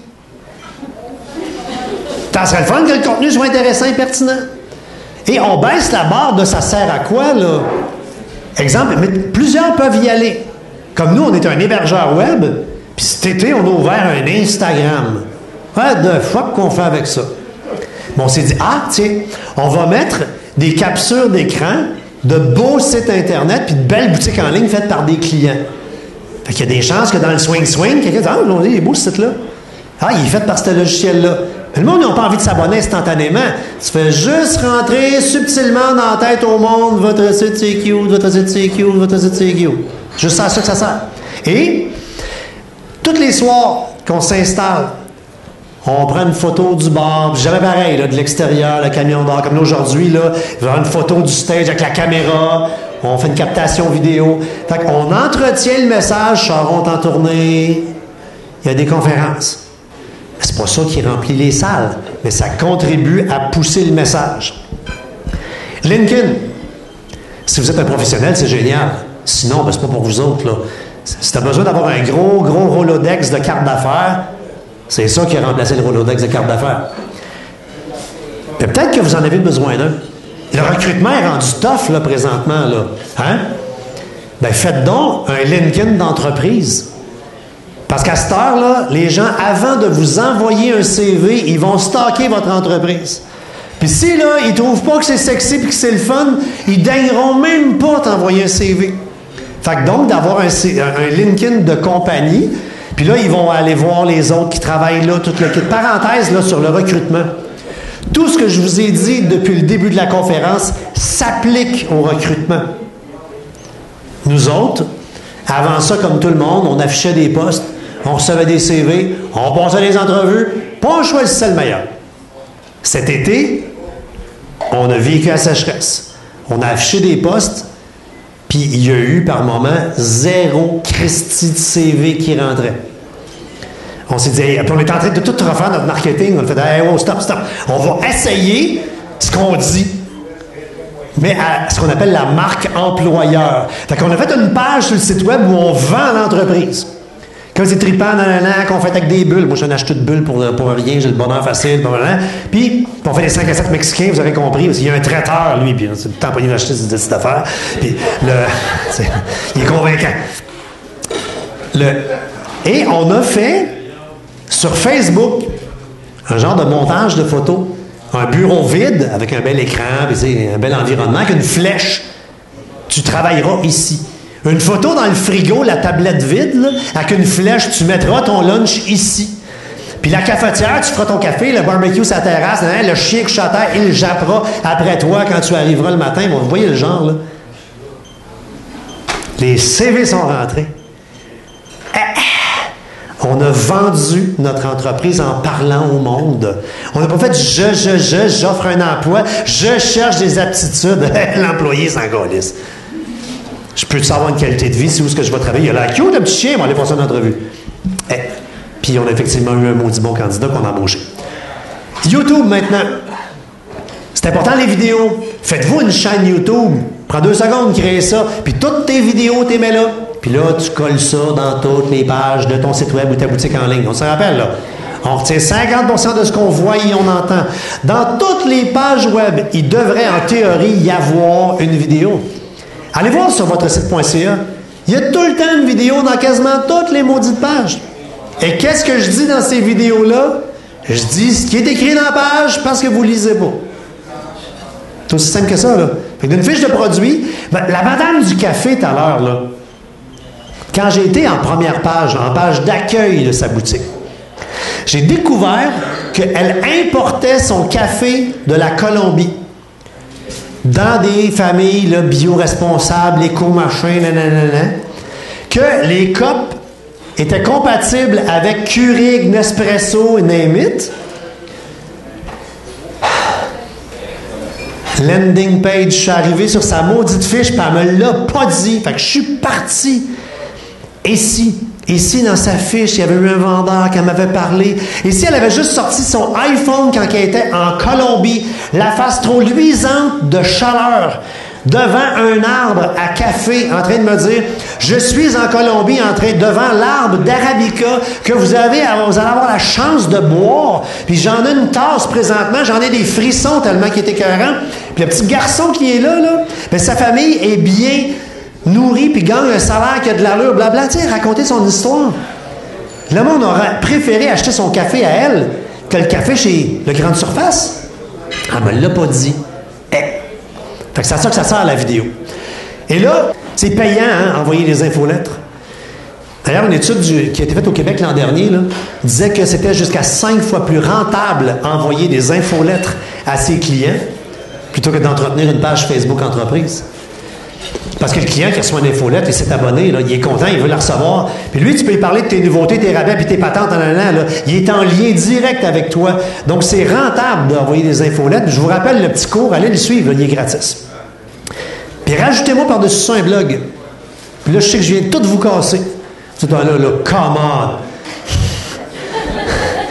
Ça serait le fun que le contenu soit intéressant et pertinent. Et on baisse la barre de ça sert à quoi, là? Exemple, mais plusieurs peuvent y aller. Comme nous, on est un hébergeur web, puis cet été, on a ouvert un Instagram. What the fuck qu'on fait avec ça? Bon, on s'est dit, ah, tiens, on va mettre des captures d'écran de beaux sites Internet puis de belles boutiques en ligne faites par des clients. Fait qu'il y a des chances que dans le swing-swing, quelqu'un dit, ah, on dit, il est beau ce site-là. Ah, il est fait par ce logiciel-là. Mais le monde n'a pas envie de s'abonner instantanément. Tu fais juste rentrer subtilement dans la tête au monde, votre site c'est cute, votre site c'est cute, votre site c'est cute. Juste à ça que ça sert. Et, tous les soirs qu'on s'installe, on prend une photo du bar, jamais pareil, là, de l'extérieur, le camion d'or, comme là aujourd'hui, là, il va y avoir une photo du stage avec la caméra, on fait une captation vidéo. Fait qu'on entretient le message, Charon est en tournée, il y a des conférences. C'est pas ça qui remplit les salles, mais ça contribue à pousser le message. LinkedIn. Si vous êtes un professionnel, c'est génial. Sinon, ben, c'est pas pour vous autres, là. Si tu as besoin d'avoir un gros, gros Rolodex de cartes d'affaires, c'est ça qui a remplacé le Rolodex de cartes d'affaires. Mais peut-être que vous en avez besoin d'un. Le recrutement est rendu tough, là, présentement, là. Hein? Ben, faites donc un LinkedIn d'entreprise. Parce qu'à cette heure-là, les gens, avant de vous envoyer un C V, ils vont stocker votre entreprise. Puis si, là, ils ne trouvent pas que c'est sexy et que c'est le fun, ils ne daigneront même pas t'envoyer un C V. Fait que donc, d'avoir un, un LinkedIn de compagnie, puis là, ils vont aller voir les autres qui travaillent là, toute le kit. Parenthèse, là, sur le recrutement. Tout ce que je vous ai dit depuis le début de la conférence s'applique au recrutement. Nous autres, avant ça, comme tout le monde, on affichait des postes, on recevait des C V, on passait des entrevues, puis on choisissait le meilleur. Cet été, on a vécu la sécheresse. On a affiché des postes, puis il y a eu par moment zéro Christie de C V qui rentrait. On s'est dit, hey, puis on est en train de tout refaire notre marketing. On a fait, hey, oh, stop, stop. On va essayer ce qu'on dit, mais à ce qu'on appelle la marque employeur. Fait qu'on a fait une page sur le site web où on vend l'entreprise. Quand c'est trippant, nanana, qu'on fait avec des bulles. Moi, je suis un acheteur de bulles pour, pour rien, j'ai le bonheur facile. Puis, on fait des cinq à sept mexicains, vous aurez compris, parce qu'il y a un traiteur, lui, puis c'est le temps pas d'acheter cette affaire. Puis, le, il est convaincant. Le, et on a fait, sur Facebook, un genre de montage de photos. Un bureau vide, avec un bel écran, puis un bel environnement, avec une flèche. Tu travailleras ici. Une photo dans le frigo, la tablette vide, là, avec une flèche, tu mettras ton lunch ici. Puis la cafetière, tu feras ton café, le barbecue sur la terrasse, hein, le chien couché à terre, il jappera après toi quand tu arriveras le matin. Bon, vous voyez le genre, là. Les C V sont rentrés. On a vendu notre entreprise en parlant au monde. On n'a pas fait je, je, je, j'offre un emploi, je cherche des aptitudes. L'employé s'en calisse. Je peux savoir une qualité de vie, c'est où est-ce que je vais travailler. Il a la cute, le petit chien, on va aller passer une entrevue. Eh. Puis on a effectivement eu un maudit bon candidat qu'on a embauché. YouTube maintenant. C'est important les vidéos. Faites-vous une chaîne YouTube. Prends deux secondes, créez ça. Puis toutes tes vidéos, t'es mets là. Puis là, tu colles ça dans toutes les pages de ton site web ou ta boutique en ligne. On se rappelle, là. On retient cinquante pour cent de ce qu'on voit et on entend. Dans toutes les pages web, il devrait en théorie y avoir une vidéo. Allez voir sur votre site point c a. Il y a tout le temps une vidéo dans quasiment toutes les maudites pages. Et qu'est-ce que je dis dans ces vidéos-là? Je dis ce qui est écrit dans la page parce que vous ne lisez pas. C'est aussi simple que ça, là. Fait que d'une fiche de produit, ben, la madame du café tout à l'heure, là, quand j'ai été en première page, en page d'accueil de sa boutique, j'ai découvert qu'elle importait son café de la Colombie dans des familles là, bio-responsables, éco-machin, nanana, que les copes étaient compatibles avec Keurig, Nespresso et name it. Landing page, je suis arrivé sur sa maudite fiche, puis elle me l'a pas dit. Fait que je suis parti. Et si, ici dans sa fiche, il y avait eu un vendeur qui m'avait parlé. Et si elle avait juste sorti son iPhone quand elle était en Colombie, la face trop luisante de chaleur, devant un arbre à café, en train de me dire, je suis en Colombie, en train, devant l'arbre d'Arabica que vous avez, vous allez avoir la chance de boire. Puis j'en ai une tasse présentement, j'en ai des frissons tellement qu'il est écœurant. Puis le petit garçon qui est là, là, bien, sa famille est bien nourri, puis gagne un salaire qui a de l'allure, blabla, tu sais, raconter son histoire. Le monde aurait préféré acheter son café à elle que le café chez le Grande Surface. Elle me l'a pas dit. Eh. Fait que c'est à ça que ça sert la vidéo. Et là, c'est payant, hein, envoyer des infolettres. D'ailleurs, une étude du, qui a été faite au Québec l'an dernier là, disait que c'était jusqu'à cinq fois plus rentable envoyer des infolettres à ses clients plutôt que d'entretenir une page Facebook entreprise. Parce que le client qui reçoit une infolette, il s'est abonné, là, il est content, il veut la recevoir. Puis lui, tu peux lui parler de tes nouveautés, tes rabais, puis tes patentes, nan, nan, nan, là. Il est en lien direct avec toi. Donc, c'est rentable d'envoyer des infolettes. Je vous rappelle le petit cours, allez le suivre, là, il est gratis. Puis rajoutez-moi par-dessus ça un blog. Puis là, je sais que je viens de tout vous casser. Tu dis, là, là, come on.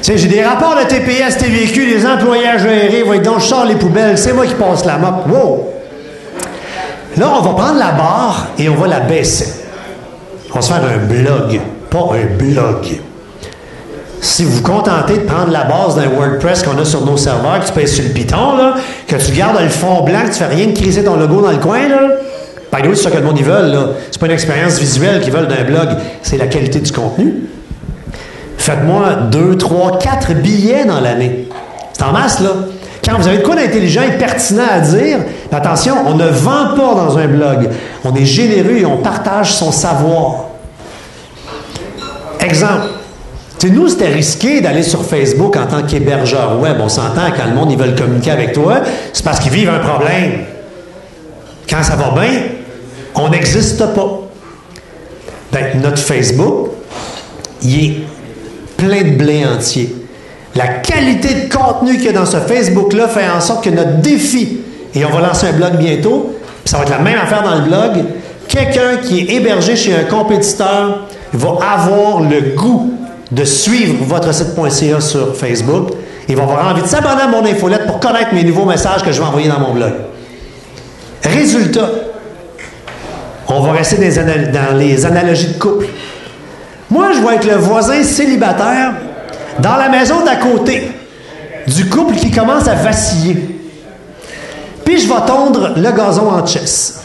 sais, j'ai des rapports de T P S, T V Q, les employés à gérer, voyez donc, je sors les poubelles, c'est moi qui passe la mop. Wow! Là, on va prendre la barre et on va la baisser. On va se faire un blog, pas un blog. Si vous vous contentez de prendre la base d'un WordPress qu'on a sur nos serveurs, que tu pèses sur le Python, là, que tu gardes le fond blanc, que tu fais rien que crisser ton logo dans le coin, là, par exemple, c'est ça que le monde ils veulent, là. C'est pas une expérience visuelle qu'ils veulent d'un blog, c'est la qualité du contenu. Faites-moi deux, trois, quatre billets dans l'année. C'est en masse, là. Quand vous avez de quoi d'intelligent et pertinent à dire, attention, on ne vend pas dans un blog. On est généreux et on partage son savoir. Exemple. Tu sais, nous, c'était risqué d'aller sur Facebook en tant qu'hébergeur web. On s'entend quand le monde, ils veulent communiquer avec toi, c'est parce qu'ils vivent un problème. Quand ça va bien, on n'existe pas. Ben, notre Facebook, il est plein de blé entier. La qualité de contenu qu'il y a dans ce Facebook-là fait en sorte que notre défi, et on va lancer un blog bientôt, puis ça va être la même affaire dans le blog, quelqu'un qui est hébergé chez un compétiteur va avoir le goût de suivre votre site.ca sur Facebook. Il va avoir envie de s'abonner à mon infolette pour connaître mes nouveaux messages que je vais envoyer dans mon blog. Résultat, on va rester dans les, anal- dans les analogies de couple. Moi, je vais être le voisin célibataire dans la maison d'à côté du couple qui commence à vaciller. Puis je vais tondre le gazon en chess.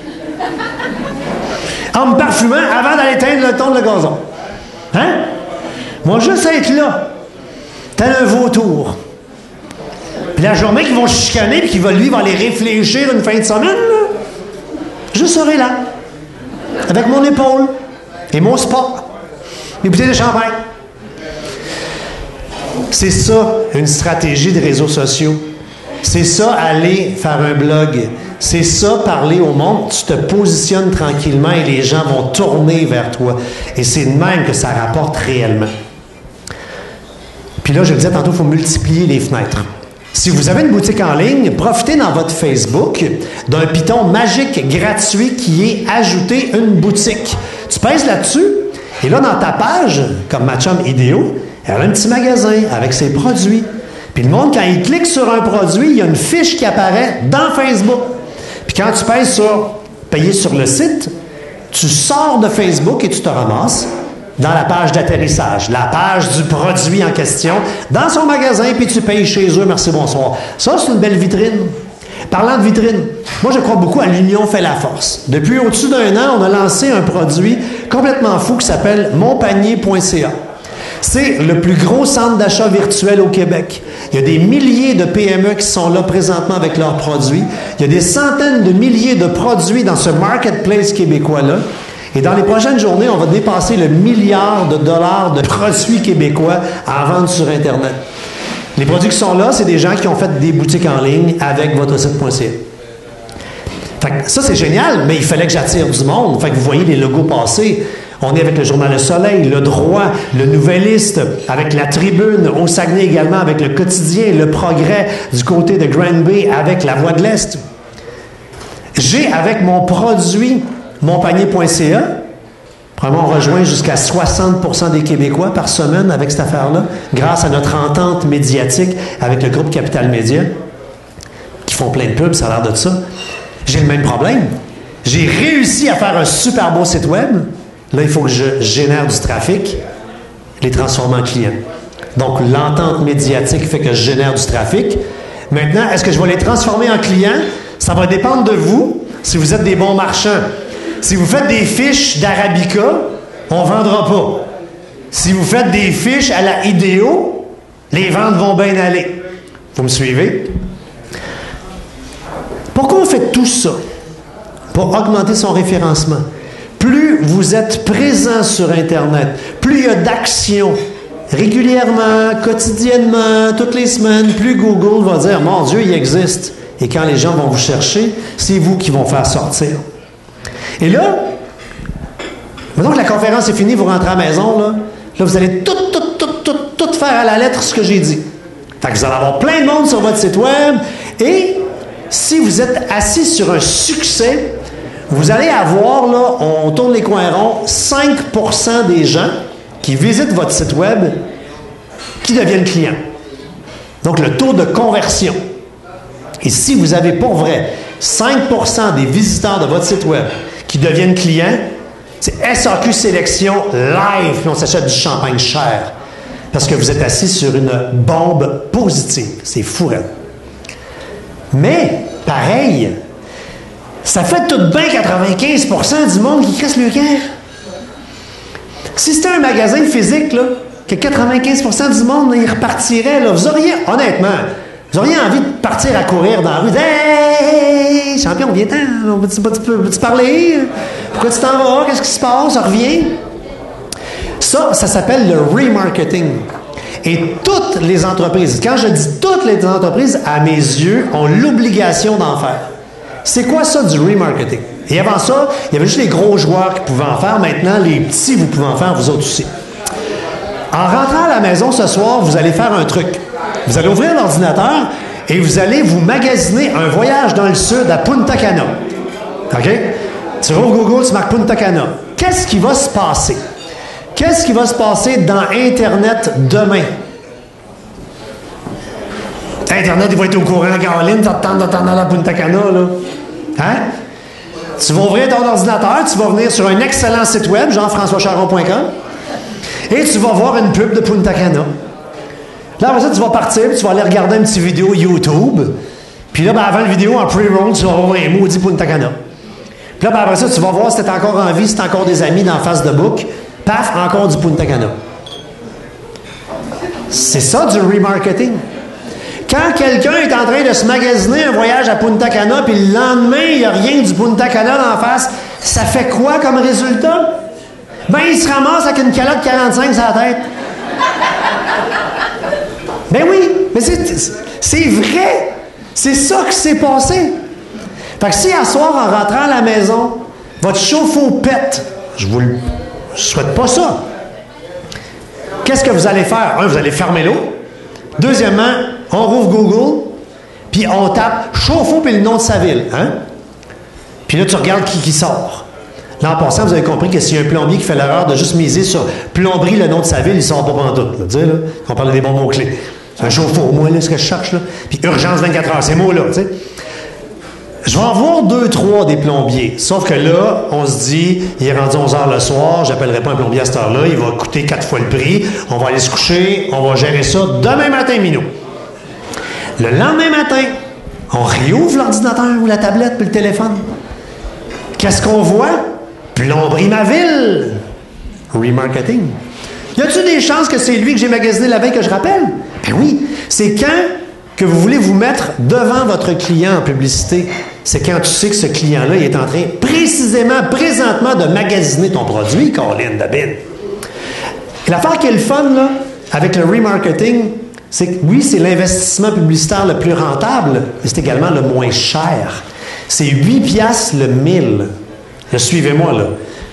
En me parfumant avant d'aller teindre le tondre le gazon. Hein? Moi, juste être là, tel un vautour. Puis la journée qu'ils vont chicaner puis qu'ils vont, lui, va aller réfléchir une fin de semaine, là, je serai là. Avec mon épaule et mon sport. Mes bouteilles de champagne. C'est ça, une stratégie de réseaux sociaux. C'est ça, aller faire un blog. C'est ça, parler au monde. Tu te positionnes tranquillement et les gens vont tourner vers toi. Et c'est de même que ça rapporte réellement. Puis là, je le disais tantôt, il faut multiplier les fenêtres. Si vous avez une boutique en ligne, profitez dans votre Facebook d'un piton magique gratuit qui est ajouter une boutique. Tu pèses là-dessus, et là, dans ta page, comme ma chum Idéo, elle a un petit magasin avec ses produits. Puis le monde, quand il clique sur un produit, il y a une fiche qui apparaît dans Facebook. Puis quand tu pèses sur « Payer sur le site », tu sors de Facebook et tu te ramasses dans la page d'atterrissage, la page du produit en question, dans son magasin, puis tu payes chez eux, merci, bonsoir. Ça, c'est une belle vitrine. Parlant de vitrine, moi, je crois beaucoup à l'union fait la force. Depuis au-dessus d'un an, on a lancé un produit complètement fou qui s'appelle mon panier point c a. C'est le plus gros centre d'achat virtuel au Québec. Il y a des milliers de P M E qui sont là présentement avec leurs produits. Il y a des centaines de milliers de produits dans ce marketplace québécois-là. Et dans les prochaines journées, on va dépasser le milliard de dollars de produits québécois à vendre sur Internet. Les produits qui sont là, c'est des gens qui ont fait des boutiques en ligne avec votre site point c a. Fait que ça, c'est génial, mais il fallait que j'attire du monde. Fait que vous voyez les logos passer. On est avec le Journal Le Soleil, Le Droit, Le Nouvelliste, avec La Tribune, au Saguenay également, avec Le Quotidien, Le Progrès, du côté de Granby, avec La Voix de l'Est. J'ai, avec mon produit, mon panier point c a, probablement on rejoint jusqu'à soixante pour cent des Québécois par semaine avec cette affaire-là, grâce à notre entente médiatique avec le groupe Capital Média, qui font plein de pubs, ça a l'air de ça. J'ai le même problème. J'ai réussi à faire un super beau site web. Là, il faut que je génère du trafic, les transformer en clients. Donc, l'entente médiatique fait que je génère du trafic. Maintenant, est-ce que je vais les transformer en clients? Ça va dépendre de vous, si vous êtes des bons marchands. Si vous faites des fiches d'Arabica, on ne vendra pas. Si vous faites des fiches à la Idéo, les ventes vont bien aller. Vous me suivez? Pourquoi on fait tout ça? Pour augmenter son référencement. Plus vous êtes présent sur Internet, plus il y a d'actions régulièrement, quotidiennement, toutes les semaines, plus Google va dire « Mon Dieu, il existe ». Et quand les gens vont vous chercher, c'est vous qui vont faire sortir. Et là, maintenant que la conférence est finie, vous rentrez à la maison, là, là vous allez tout, tout, tout, tout, tout faire à la lettre ce que j'ai dit. Fait que vous allez avoir plein de monde sur votre site web. Et si vous êtes assis sur un succès, vous allez avoir, là, on tourne les coins ronds, cinq pour cent des gens qui visitent votre site web qui deviennent clients. Donc, le taux de conversion. Et si vous avez pour vrai cinq pour cent des visiteurs de votre site web qui deviennent clients, c'est S A Q Sélection live, puis on s'achète du champagne cher. Parce que vous êtes assis sur une bombe positive. C'est fou, hein? Mais, pareil, ça fait tout de bien quatre-vingt-quinze pour cent du monde qui crisse le cœur. Si c'était un magasin physique, là, que quatre-vingt-quinze pour cent du monde, là, il repartirait, là, vous auriez, honnêtement, vous auriez envie de partir à courir dans la rue. Hey, champion, viens-t'en, peux-tu, peux-tu, peux-tu parler? Pourquoi tu t'en vas? Qu'est-ce qui se passe? Reviens. Ça, ça s'appelle le remarketing. Et toutes les entreprises, quand je dis toutes les entreprises, à mes yeux, ont l'obligation d'en faire. C'est quoi ça du remarketing? Et avant ça, il y avait juste les gros joueurs qui pouvaient en faire. Maintenant, les petits, vous pouvez en faire, vous autres aussi. En rentrant à la maison ce soir, vous allez faire un truc. Vous allez ouvrir l'ordinateur et vous allez vous magasiner un voyage dans le sud à Punta Cana. OK? Tu vas au Google, tu marques Punta Cana. Qu'est-ce qui va se passer? Qu'est-ce qui va se passer dans Internet demain? Internet, il va être au courant, Caroline, tu attends d'attendre à Punta Cana, là. Hein? Tu vas ouvrir ton ordinateur, tu vas venir sur un excellent site web, jean françois charon point com, et tu vas voir une pub de Punta Cana. Là, après ça, tu vas partir, puis tu vas aller regarder une petite vidéo YouTube. Puis là, ben, avant la vidéo, en pre-roll, tu vas voir un maudit Punta Cana. Puis là, ben, après ça, tu vas voir si t'es encore en vie, si t'as encore des amis dans la face de book. Paf, encore du Punta Cana. C'est ça du remarketing. Quand quelqu'un est en train de se magasiner un voyage à Punta Cana, puis le lendemain, il n'y a rien du Punta Cana dans la face, ça fait quoi comme résultat? Ben, il se ramasse avec une calotte quarante-cinq sur la tête. Ben oui, mais c'est, c'est vrai. C'est ça qui s'est passé. Fait que si à soir, en rentrant à la maison, votre chauffe-eau pète, je vous le souhaite pas ça. Qu'est-ce que vous allez faire? Un, vous allez fermer l'eau. Deuxièmement, on rouvre Google, puis on tape chauffe-eau puis le nom de sa ville. Hein? Puis là, tu regardes qui, qui sort. Là, en passant, vous avez compris que s'il y a un plombier qui fait l'erreur de juste miser sur plomberie, le nom de sa ville, il sort pas pantoute. Là, tu sais, là, on parle des bons mots-clés. C'est un chauffe-eau, moi, là, ce que je cherche, là. Puis urgence vingt-quatre heures, ces mots-là, tu sais. Je vais en voir deux, trois des plombiers. Sauf que là, on se dit, il est rendu onze heures le soir, j'appellerai pas un plombier à cette heure-là, il va coûter quatre fois le prix, on va aller se coucher, on va gérer ça demain matin, Minou. Le lendemain matin, on réouvre l'ordinateur ou la tablette puis le téléphone. Qu'est-ce qu'on voit? Plomberie ma ville. Remarketing. Y a-t-il des chances que c'est lui que j'ai magasiné la veille que je rappelle? Ben oui. C'est quand que vous voulez vous mettre devant votre client en publicité. C'est quand tu sais que ce client-là il est en train, précisément, présentement, de magasiner ton produit, Caroline Dabin. L'affaire qui est le fun, là, avec le remarketing, c'est que oui, c'est l'investissement publicitaire le plus rentable, mais c'est également le moins cher. C'est huit piastres le mille. Là, suivez-moi, là.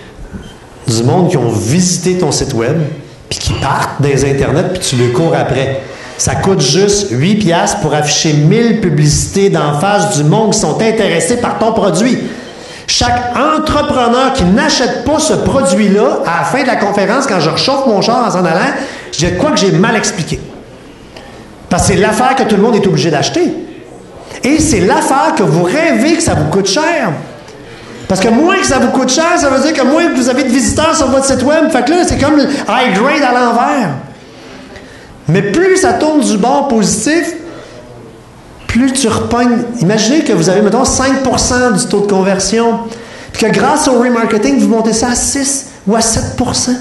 Du monde qui ont visité ton site web, puis qui partent des Internet, puis tu le cours après. Ça coûte juste huit piastres pour afficher mille publicités d'en face du monde qui sont intéressés par ton produit. Chaque entrepreneur qui n'achète pas ce produit-là, à la fin de la conférence, quand je rechauffe mon char en s'en allant, je dis quoi que j'ai mal expliqué. Parce que c'est l'affaire que tout le monde est obligé d'acheter. Et c'est l'affaire que vous rêvez que ça vous coûte cher. Parce que moins que ça vous coûte cher, ça veut dire que moins que vous avez de visiteurs sur votre site web. Fait que là, c'est comme le high grade à l'envers. Mais plus ça tourne du bord positif, plus tu repognes. Imaginez que vous avez, mettons, cinq pour cent du taux de conversion, puis que grâce au remarketing, vous montez ça à six ou à sept pour cent.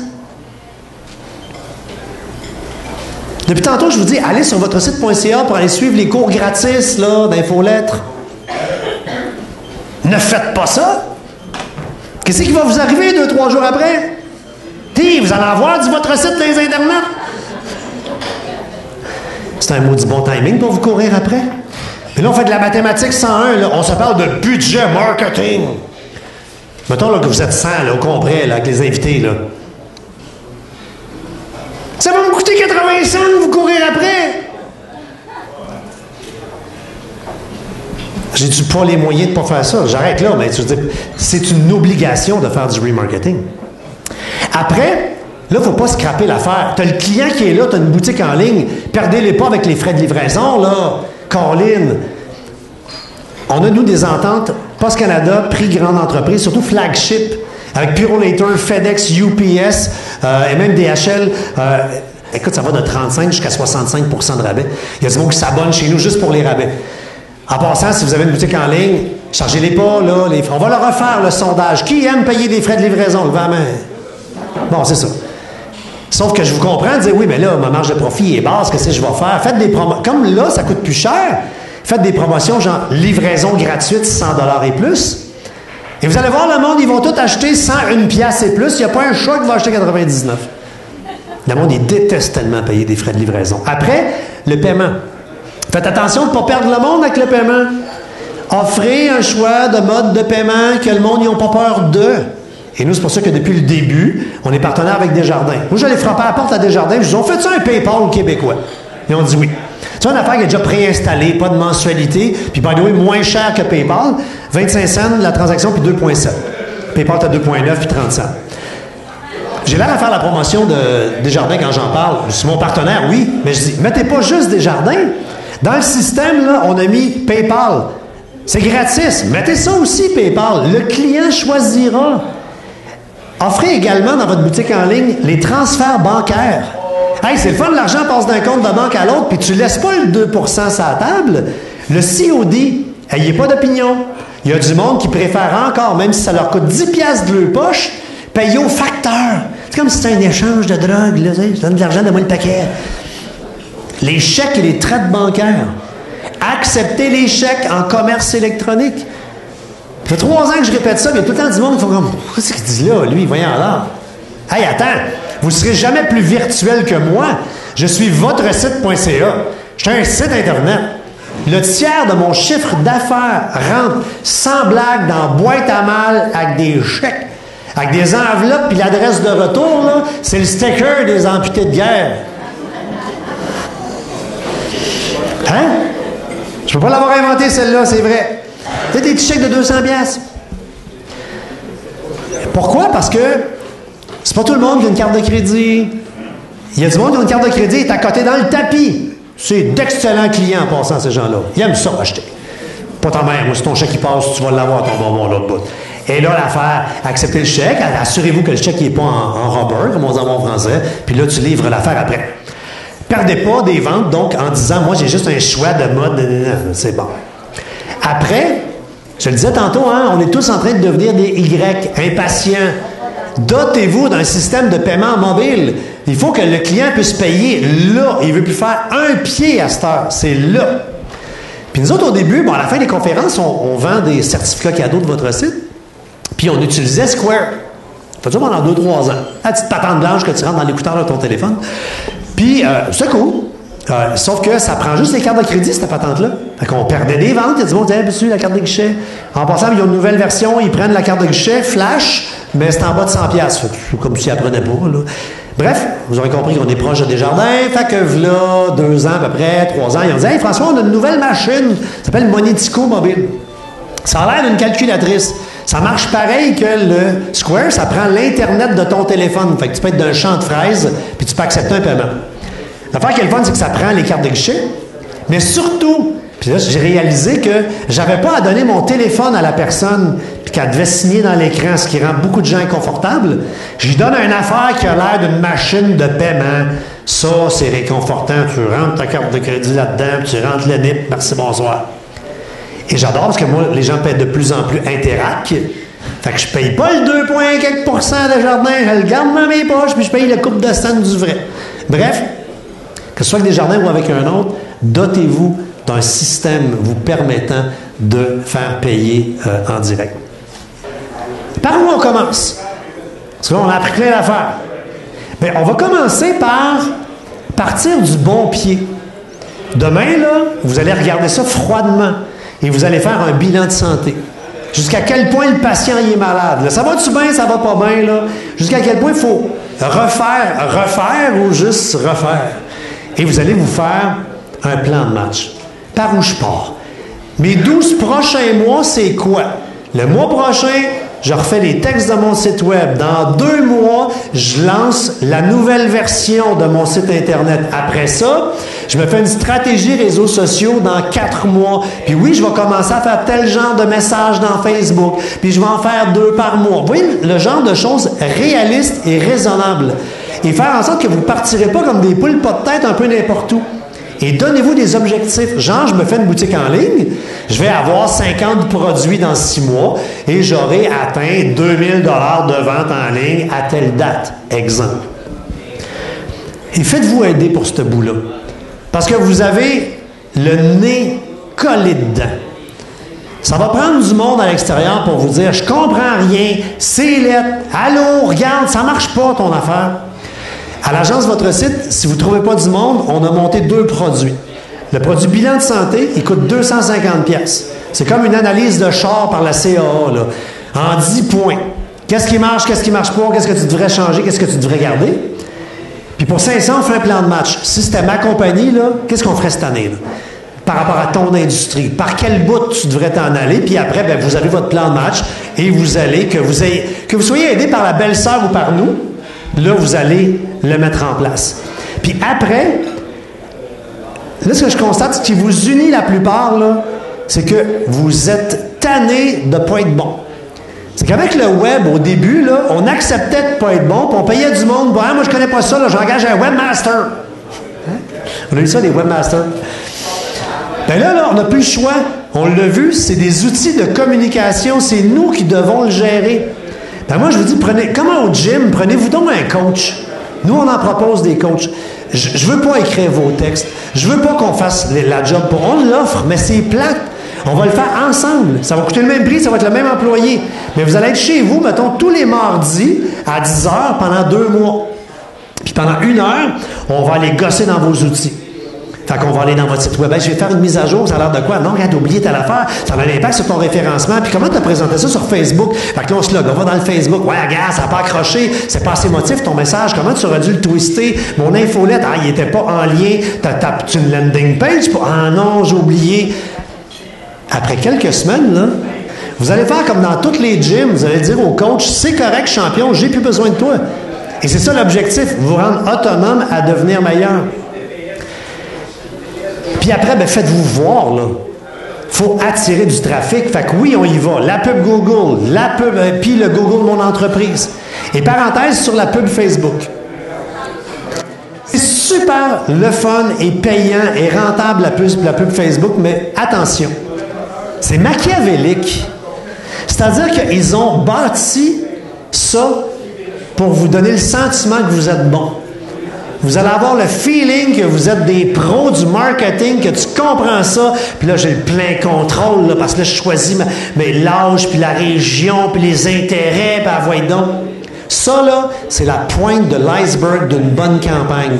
Depuis tantôt, je vous dis, allez sur votre site point c a pour aller suivre les cours gratis là, d'infolettres. Ne faites pas ça. Qu'est-ce qui va vous arriver deux, trois jours après? T'sais, vous allez avoir du votre site dans les Internet. C'est un maudit bon timing pour vous courir après. Puis là, on fait de la mathématique cent un. Là. On se parle de budget marketing. Mettons là, que vous êtes cent là, au complet là, avec les invités. Là. Ça va me coûter quatre-vingts cents de vous courir après. J'ai-tu pas les moyens de ne pas faire ça? J'arrête là, mais tu veux dire, c'est une obligation de faire du remarketing. Après, Là, il ne faut pas scraper l'affaire. Tu as le client qui est là, tu as une boutique en ligne. Perdez-les pas avec les frais de livraison, là. Colin. On a, nous, des ententes Post Canada, prix grande entreprise, surtout flagship, avec Purolator, FedEx, U P S euh, et même D H L. Euh, écoute, ça va de trente-cinq jusqu'à soixante-cinq pour cent de rabais. Il y a des gens qui s'abonnent chez nous juste pour les rabais. En passant, si vous avez une boutique en ligne, chargez-les pas, là. Les frais. On va leur refaire le sondage. Qui aime payer des frais de livraison? Levez la main. Bon, c'est ça. Sauf que je vous comprends, dire oui, mais là, ma marge de profit est basse, qu'est-ce que je vais faire? Faites des promotions. Comme là, ça coûte plus cher, faites des promotions genre livraison gratuite, cent dollars et plus. Et vous allez voir, le monde, ils vont tous acheter cent un piastre et plus. Il n'y a pas un chat qui va acheter quatre-vingt-dix-neuf. Le monde, il déteste tellement payer des frais de livraison. Après, le paiement. Faites attention de ne pas perdre le monde avec le paiement. Offrez un choix de mode de paiement que le monde, ils n'ont pas peur de. Et nous, c'est pour ça que depuis le début, on est partenaire avec Desjardins. Moi, j'allais frapper à la porte à Desjardins, je dis, on fait ça un PayPal québécois? Et on dit oui. C'est une affaire qui est déjà préinstallée, pas de mensualité, puis by the way, moins cher que PayPal, vingt-cinq cents la transaction, puis deux virgule sept. PayPal, tu as deux virgule neuf, puis trente cents. J'ai l'air à faire la promotion de Desjardins quand j'en parle. C'est mon partenaire, oui, mais je dis, mettez pas juste Desjardins. Dans le système, là, on a mis PayPal. C'est gratis. Mettez ça aussi, PayPal. Le client choisira. Offrez également dans votre boutique en ligne les transferts bancaires. Hey, c'est le fun, l'argent passe d'un compte de banque à l'autre, puis tu ne laisses pas le deux pour cent sur la table. Le C O D, ayez pas d'opinion. Il y a du monde qui préfère encore, même si ça leur coûte dix piastres de leur poche, payer au facteur. C'est comme si c'était un échange de drogue, là, tu sais, je donne de l'argent, donne-moi le paquet. Les chèques et les traites bancaires. Acceptez les chèques en commerce électronique. Ça fait trois ans que je répète ça, mais il y a tout le temps du monde qui font comme, qu'est-ce qu'il dit là, lui, voyons là. Hey, attends, vous ne serez jamais plus virtuel que moi. Je suis votre site point c a. Je suis un site Internet. Le tiers de mon chiffre d'affaires rentre sans blague dans boîte à mal avec des chèques, avec des enveloppes, puis l'adresse de retour, là, c'est le sticker des amputés de guerre. Hein? Je peux pas l'avoir inventé, celle-là, c'est vrai. C'est des petits chèques de deux cents piastres. Pourquoi? Parce que c'est pas tout le monde qui a une carte de crédit. Il y a du monde qui a une carte de crédit et est à côté dans le tapis. C'est d'excellents clients en passant, ces gens-là. Ils aiment ça acheter. Pas ta mère, moi, si ton chèque il passe, tu vas l'avoir, ton bonbon, l'autre bout. Et là, l'affaire, acceptez le chèque, assurez-vous que le chèque n'est pas en, en rubber, comme on dit en bon français, puis là, tu livres l'affaire après. Perdez pas des ventes, donc, en disant, moi, j'ai juste un choix de mode, c'est bon. Après, je le disais tantôt, hein, on est tous en train de devenir des Y, impatients. Dotez-vous d'un système de paiement mobile. Il faut que le client puisse payer là. Il ne veut plus faire un pied à cette heure. C'est là. Puis nous autres, au début, bon, à la fin des conférences, on, on vend des certificats cadeaux de votre site. Puis on utilisait Square. Ça fait ça pendant deux trois ans. La petite patente blanche que tu rentres dans l'écouteur de ton téléphone. Puis, euh, c'est cool. Euh, sauf que ça prend juste les cartes de crédit, cette patente-là. Fait qu'on perdait des ventes. Il y a du monde qui disait, hey, la carte de guichet. En passant, ils ont une nouvelle version. Ils prennent la carte de guichet, flash, mais c'est en bas de cent piastres. C'est comme s'ils n'apprenaient pas, là. Bref, vous aurez compris qu'on est proche de Desjardins. Fait que là, deux ans à peu près, trois ans, ils ont dit, hey, François, on a une nouvelle machine. Ça s'appelle Monetico Mobile. Ça a l'air d'une calculatrice. Ça marche pareil que le Square. Ça prend l'Internet de ton téléphone. Fait que tu peux être d'un champ de fraises, puis tu peux accepter un paiement. L'affaire qui est le fun, c'est que ça prend les cartes de guichet, mais surtout, puis là, j'ai réalisé que j'avais pas à donner mon téléphone à la personne, puis qu'elle devait signer dans l'écran, ce qui rend beaucoup de gens inconfortables. Je lui donne une affaire qui a l'air d'une machine de paiement. Ça, c'est réconfortant. Tu rentres ta carte de crédit là-dedans, puis tu rentres le N I P, merci, bonsoir. Et j'adore parce que moi, les gens paient de plus en plus Interac. Fait que je paye pas le deux virgule quelques pour cent de Desjardins, je le garde dans mes poches, puis je paye le couple de cent du vrai. Bref, que ce soit avec Desjardins ou avec un autre, dotez-vous d'un système vous permettant de faire payer euh, en direct. Par où on commence? Parce que là, on a appris plein d'affaires. Bien, on va commencer par partir du bon pied. Demain, là, vous allez regarder ça froidement et vous allez faire un bilan de santé. Jusqu'à quel point le patient y est malade. Là, ça va-tu bien, ça va pas bien? Là? Jusqu'à quel point il faut refaire, refaire ou juste refaire? Et vous allez vous faire un plan de match. Par où je pars? Mes douze prochains mois, c'est quoi? Le mois prochain, je refais les textes de mon site web. Dans deux mois, je lance la nouvelle version de mon site Internet. Après ça, je me fais une stratégie réseaux sociaux dans quatre mois. Puis oui, je vais commencer à faire tel genre de messages dans Facebook. Puis je vais en faire deux par mois. Vous voyez, le genre de choses réalistes et raisonnables. Et faire en sorte que vous ne partirez pas comme des poules pas de tête un peu n'importe où. Et donnez-vous des objectifs. Genre, je me fais une boutique en ligne, je vais avoir cinquante produits dans six mois et j'aurai atteint deux mille dollars de vente en ligne à telle date. Exemple. Et faites-vous aider pour ce bout-là. Parce que vous avez le nez collé dedans. Ça va prendre du monde à l'extérieur pour vous dire « Je comprends rien, c'est lettre, allô, regarde, ça marche pas ton affaire. » À l'agence Votre Site, si vous ne trouvez pas du monde, on a monté deux produits. Le produit bilan de santé, il coûte deux cent cinquante dollars. C'est comme une analyse de char par la C A A, là, en dix points. Qu'est-ce qui marche, qu'est-ce qui ne marche pas, qu'est-ce que tu devrais changer, qu'est-ce que tu devrais garder. Puis pour cinq cents, on fait un plan de match. Si c'était ma compagnie, là, qu'est-ce qu'on ferait cette année, là? Par rapport à ton industrie, par quel bout tu devrais t'en aller, puis après, bien, vous avez votre plan de match et vous allez, que vous, ayez, que vous soyez aidé par la belle-sœur ou par nous, là, vous allez le mettre en place. Puis après, là, ce que je constate, ce qui vous unit la plupart, là, c'est que vous êtes tanné de ne pas être bon. C'est qu'avec le web, au début, là, on acceptait de ne pas être bon, puis on payait du monde. Bon, hein, moi, je ne connais pas ça, là, j'engage un webmaster. Hein? On a eu ça, des webmasters. Bien là, là, on n'a plus le choix. On l'a vu, c'est des outils de communication. C'est nous qui devons le gérer. Ben moi, je vous dis, prenez, comme au gym, prenez-vous donc un coach. Nous, on en propose des coachs. Je ne veux pas écrire vos textes. Je veux pas qu'on fasse la job pour. On l'offre, mais c'est plate. On va le faire ensemble. Ça va coûter le même prix, ça va être le même employé. Mais vous allez être chez vous, mettons, tous les mardis à dix heures pendant deux mois. Puis pendant une heure, on va aller gosser dans vos outils. Fait qu'on va aller dans votre site web. Ben, je vais faire une mise à jour, ça a l'air de quoi? Non, regarde, oublié telle affaire. Ça a un impact sur ton référencement. Puis comment tu as présenté ça sur Facebook? Fait que là, on se log, on va dans le Facebook. Ouais, regarde, ça n'a pas accroché. C'est pas assez motif ton message. Comment tu aurais dû le twister? Mon infolette, ah, il n'était pas en lien. T'as tapé une landing page? Ah non, j'ai oublié. Après quelques semaines, là, vous allez faire comme dans tous les gyms. Vous allez dire au coach, c'est correct, champion, j'ai plus besoin de toi. Et c'est ça l'objectif, vous rendre autonome à devenir meilleur. Puis après, ben, faites-vous voir, là. Il faut attirer du trafic. Fait que oui, on y va. La pub Google, la pub, euh, puis le Google Mon Entreprise. Et parenthèse sur la pub Facebook. C'est super le fun et payant et rentable la pub, la pub Facebook, mais attention, c'est machiavélique. C'est-à-dire qu'ils ont bâti ça pour vous donner le sentiment que vous êtes bon. Vous allez avoir le feeling que vous êtes des pros du marketing, que tu comprends ça. Puis là, j'ai le plein contrôle, là, parce que là, je choisis ma, mais l'âge, puis la région, puis les intérêts, puis ah, voyez donc. Ça, là, c'est la pointe de l'iceberg d'une bonne campagne.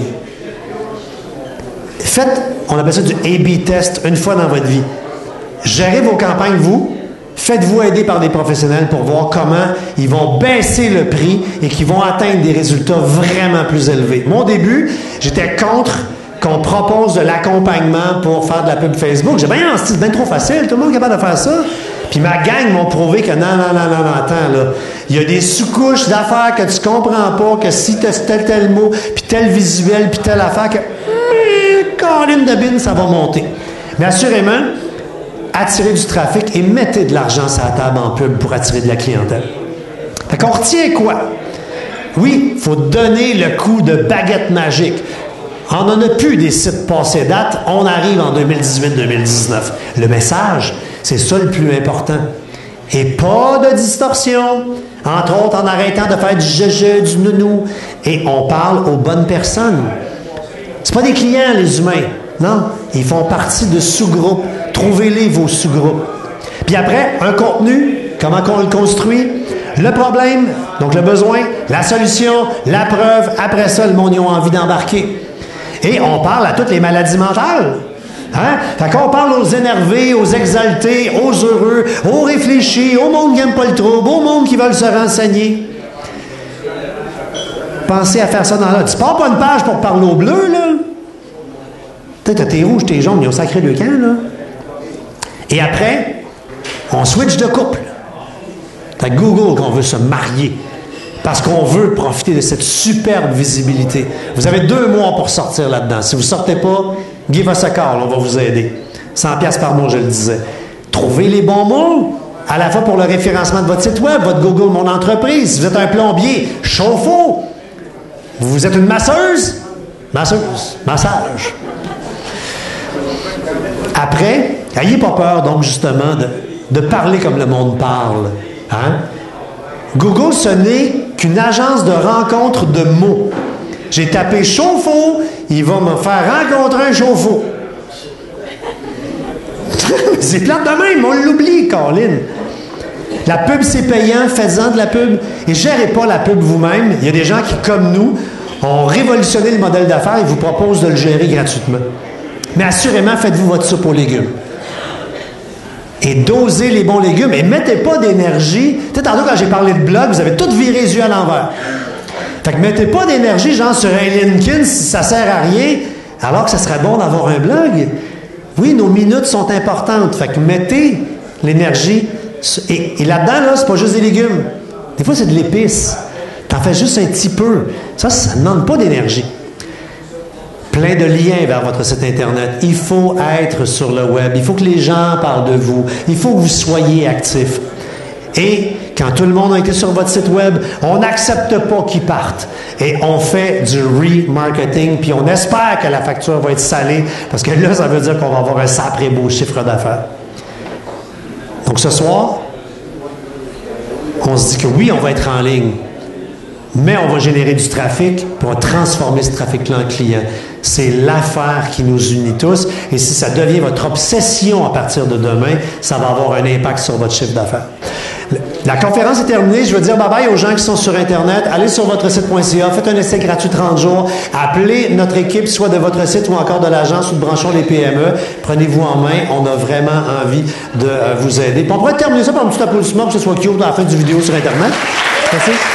Faites, on appelle ça du A B test une fois dans votre vie. Gérez vos campagnes, vous. Faites-vous aider par des professionnels pour voir comment ils vont baisser le prix et qu'ils vont atteindre des résultats vraiment plus élevés. Mon début, j'étais contre qu'on propose de l'accompagnement pour faire de la pub Facebook. J'ai bien c'est bien trop facile, tout le monde est capable de faire ça. Puis ma gang m'ont prouvé que non, non, non, non, non, attends, là. Il y a des sous-couches d'affaires que tu comprends pas, que si tu as tel, tel mot, puis tel visuel, puis telle affaire, que Colin de bin, ça va monter. Mais assurément, attirez du trafic et mettez de l'argent sur la table en pub pour attirer de la clientèle. Fait qu'on retient quoi? Oui, il faut donner le coup de baguette magique. On n'en a plus des sites passés date. On arrive en deux mille dix-huit deux mille dix-neuf. Le message, c'est ça le plus important. Et pas de distorsion. Entre autres, en arrêtant de faire du jeu du nounou. Et on parle aux bonnes personnes. C'est pas des clients, les humains. Non, ils font partie de sous-groupes. Trouvez-les, vos sous-groupes. Puis après, un contenu, comment on le construit? Le problème, donc le besoin, la solution, la preuve. Après ça, le monde, ils ont envie d'embarquer. Et on parle à toutes les maladies mentales. Hein? Fait qu'on parle aux énervés, aux exaltés, aux heureux, aux réfléchis, au monde qui n'aime pas le trouble, au monde qui veulent se renseigner. Pensez à faire ça dans là. Tu pars pas une page pour parler au bleu, là? Peut-être t'as tes rouges, tes jaunes, ils ont sacré le camp, là. Et après, on switch de couple. C'est à Google qu'on veut se marier. Parce qu'on veut profiter de cette superbe visibilité. Vous avez deux mois pour sortir là-dedans. Si vous ne sortez pas, give us a call, on va vous aider. cent piastres par mois, je le disais. Trouvez les bons mots, à la fois pour le référencement de votre site web, votre Google Mon Entreprise. Si vous êtes un plombier, chauffe-eau. Vous êtes une masseuse, masseuse, massage. Après, n'ayez pas peur, donc, justement, de, de parler comme le monde parle. Hein? Google, ce n'est qu'une agence de rencontre de mots. J'ai tapé chauffe-eau, il va me faire rencontrer un chauffe-eau. C'est plate de même, on l'oublie, Colin. La pub, c'est payant, faites-en de la pub. Et gérez pas la pub vous-même. Il y a des gens qui, comme nous, ont révolutionné le modèle d'affaires et vous proposent de le gérer gratuitement. Mais assurément, faites-vous votre soupe aux légumes. Et dosez les bons légumes. Et mettez pas d'énergie. Tu sais, tantôt, quand j'ai parlé de blog, vous avez tout viré les yeux à l'envers. Fait que mettez pas d'énergie, genre sur un LinkedIn, si ça sert à rien, alors que ça serait bon d'avoir un blog. Oui, nos minutes sont importantes. Fait que mettez l'énergie. Et, et là-dedans, là, c'est pas juste des légumes. Des fois, c'est de l'épice. T'en fais juste un petit peu. Ça, ça ne demande pas d'énergie. Plein de liens vers votre site Internet. Il faut être sur le web. Il faut que les gens parlent de vous. Il faut que vous soyez actifs. Et quand tout le monde a été sur votre site web, on n'accepte pas qu'ils partent. Et on fait du remarketing, puis on espère que la facture va être salée, parce que là, ça veut dire qu'on va avoir un sacré beau chiffre d'affaires. Donc ce soir, on se dit que oui, on va être en ligne, mais on va générer du trafic pour transformer ce trafic-là en client. C'est l'affaire qui nous unit tous. Et si ça devient votre obsession à partir de demain, ça va avoir un impact sur votre chiffre d'affaires. La conférence est terminée. Je veux dire bye-bye aux gens qui sont sur Internet. Allez sur votre site point c a, faites un essai gratuit trente jours. Appelez notre équipe, soit de votre site ou encore de l'agence ou de Branchons les P M E. Prenez-vous en main. On a vraiment envie de euh, vous aider. Puis on pourrait terminer ça par un petit applaudissement pour que ce soit cute à la fin du vidéo sur Internet. Merci.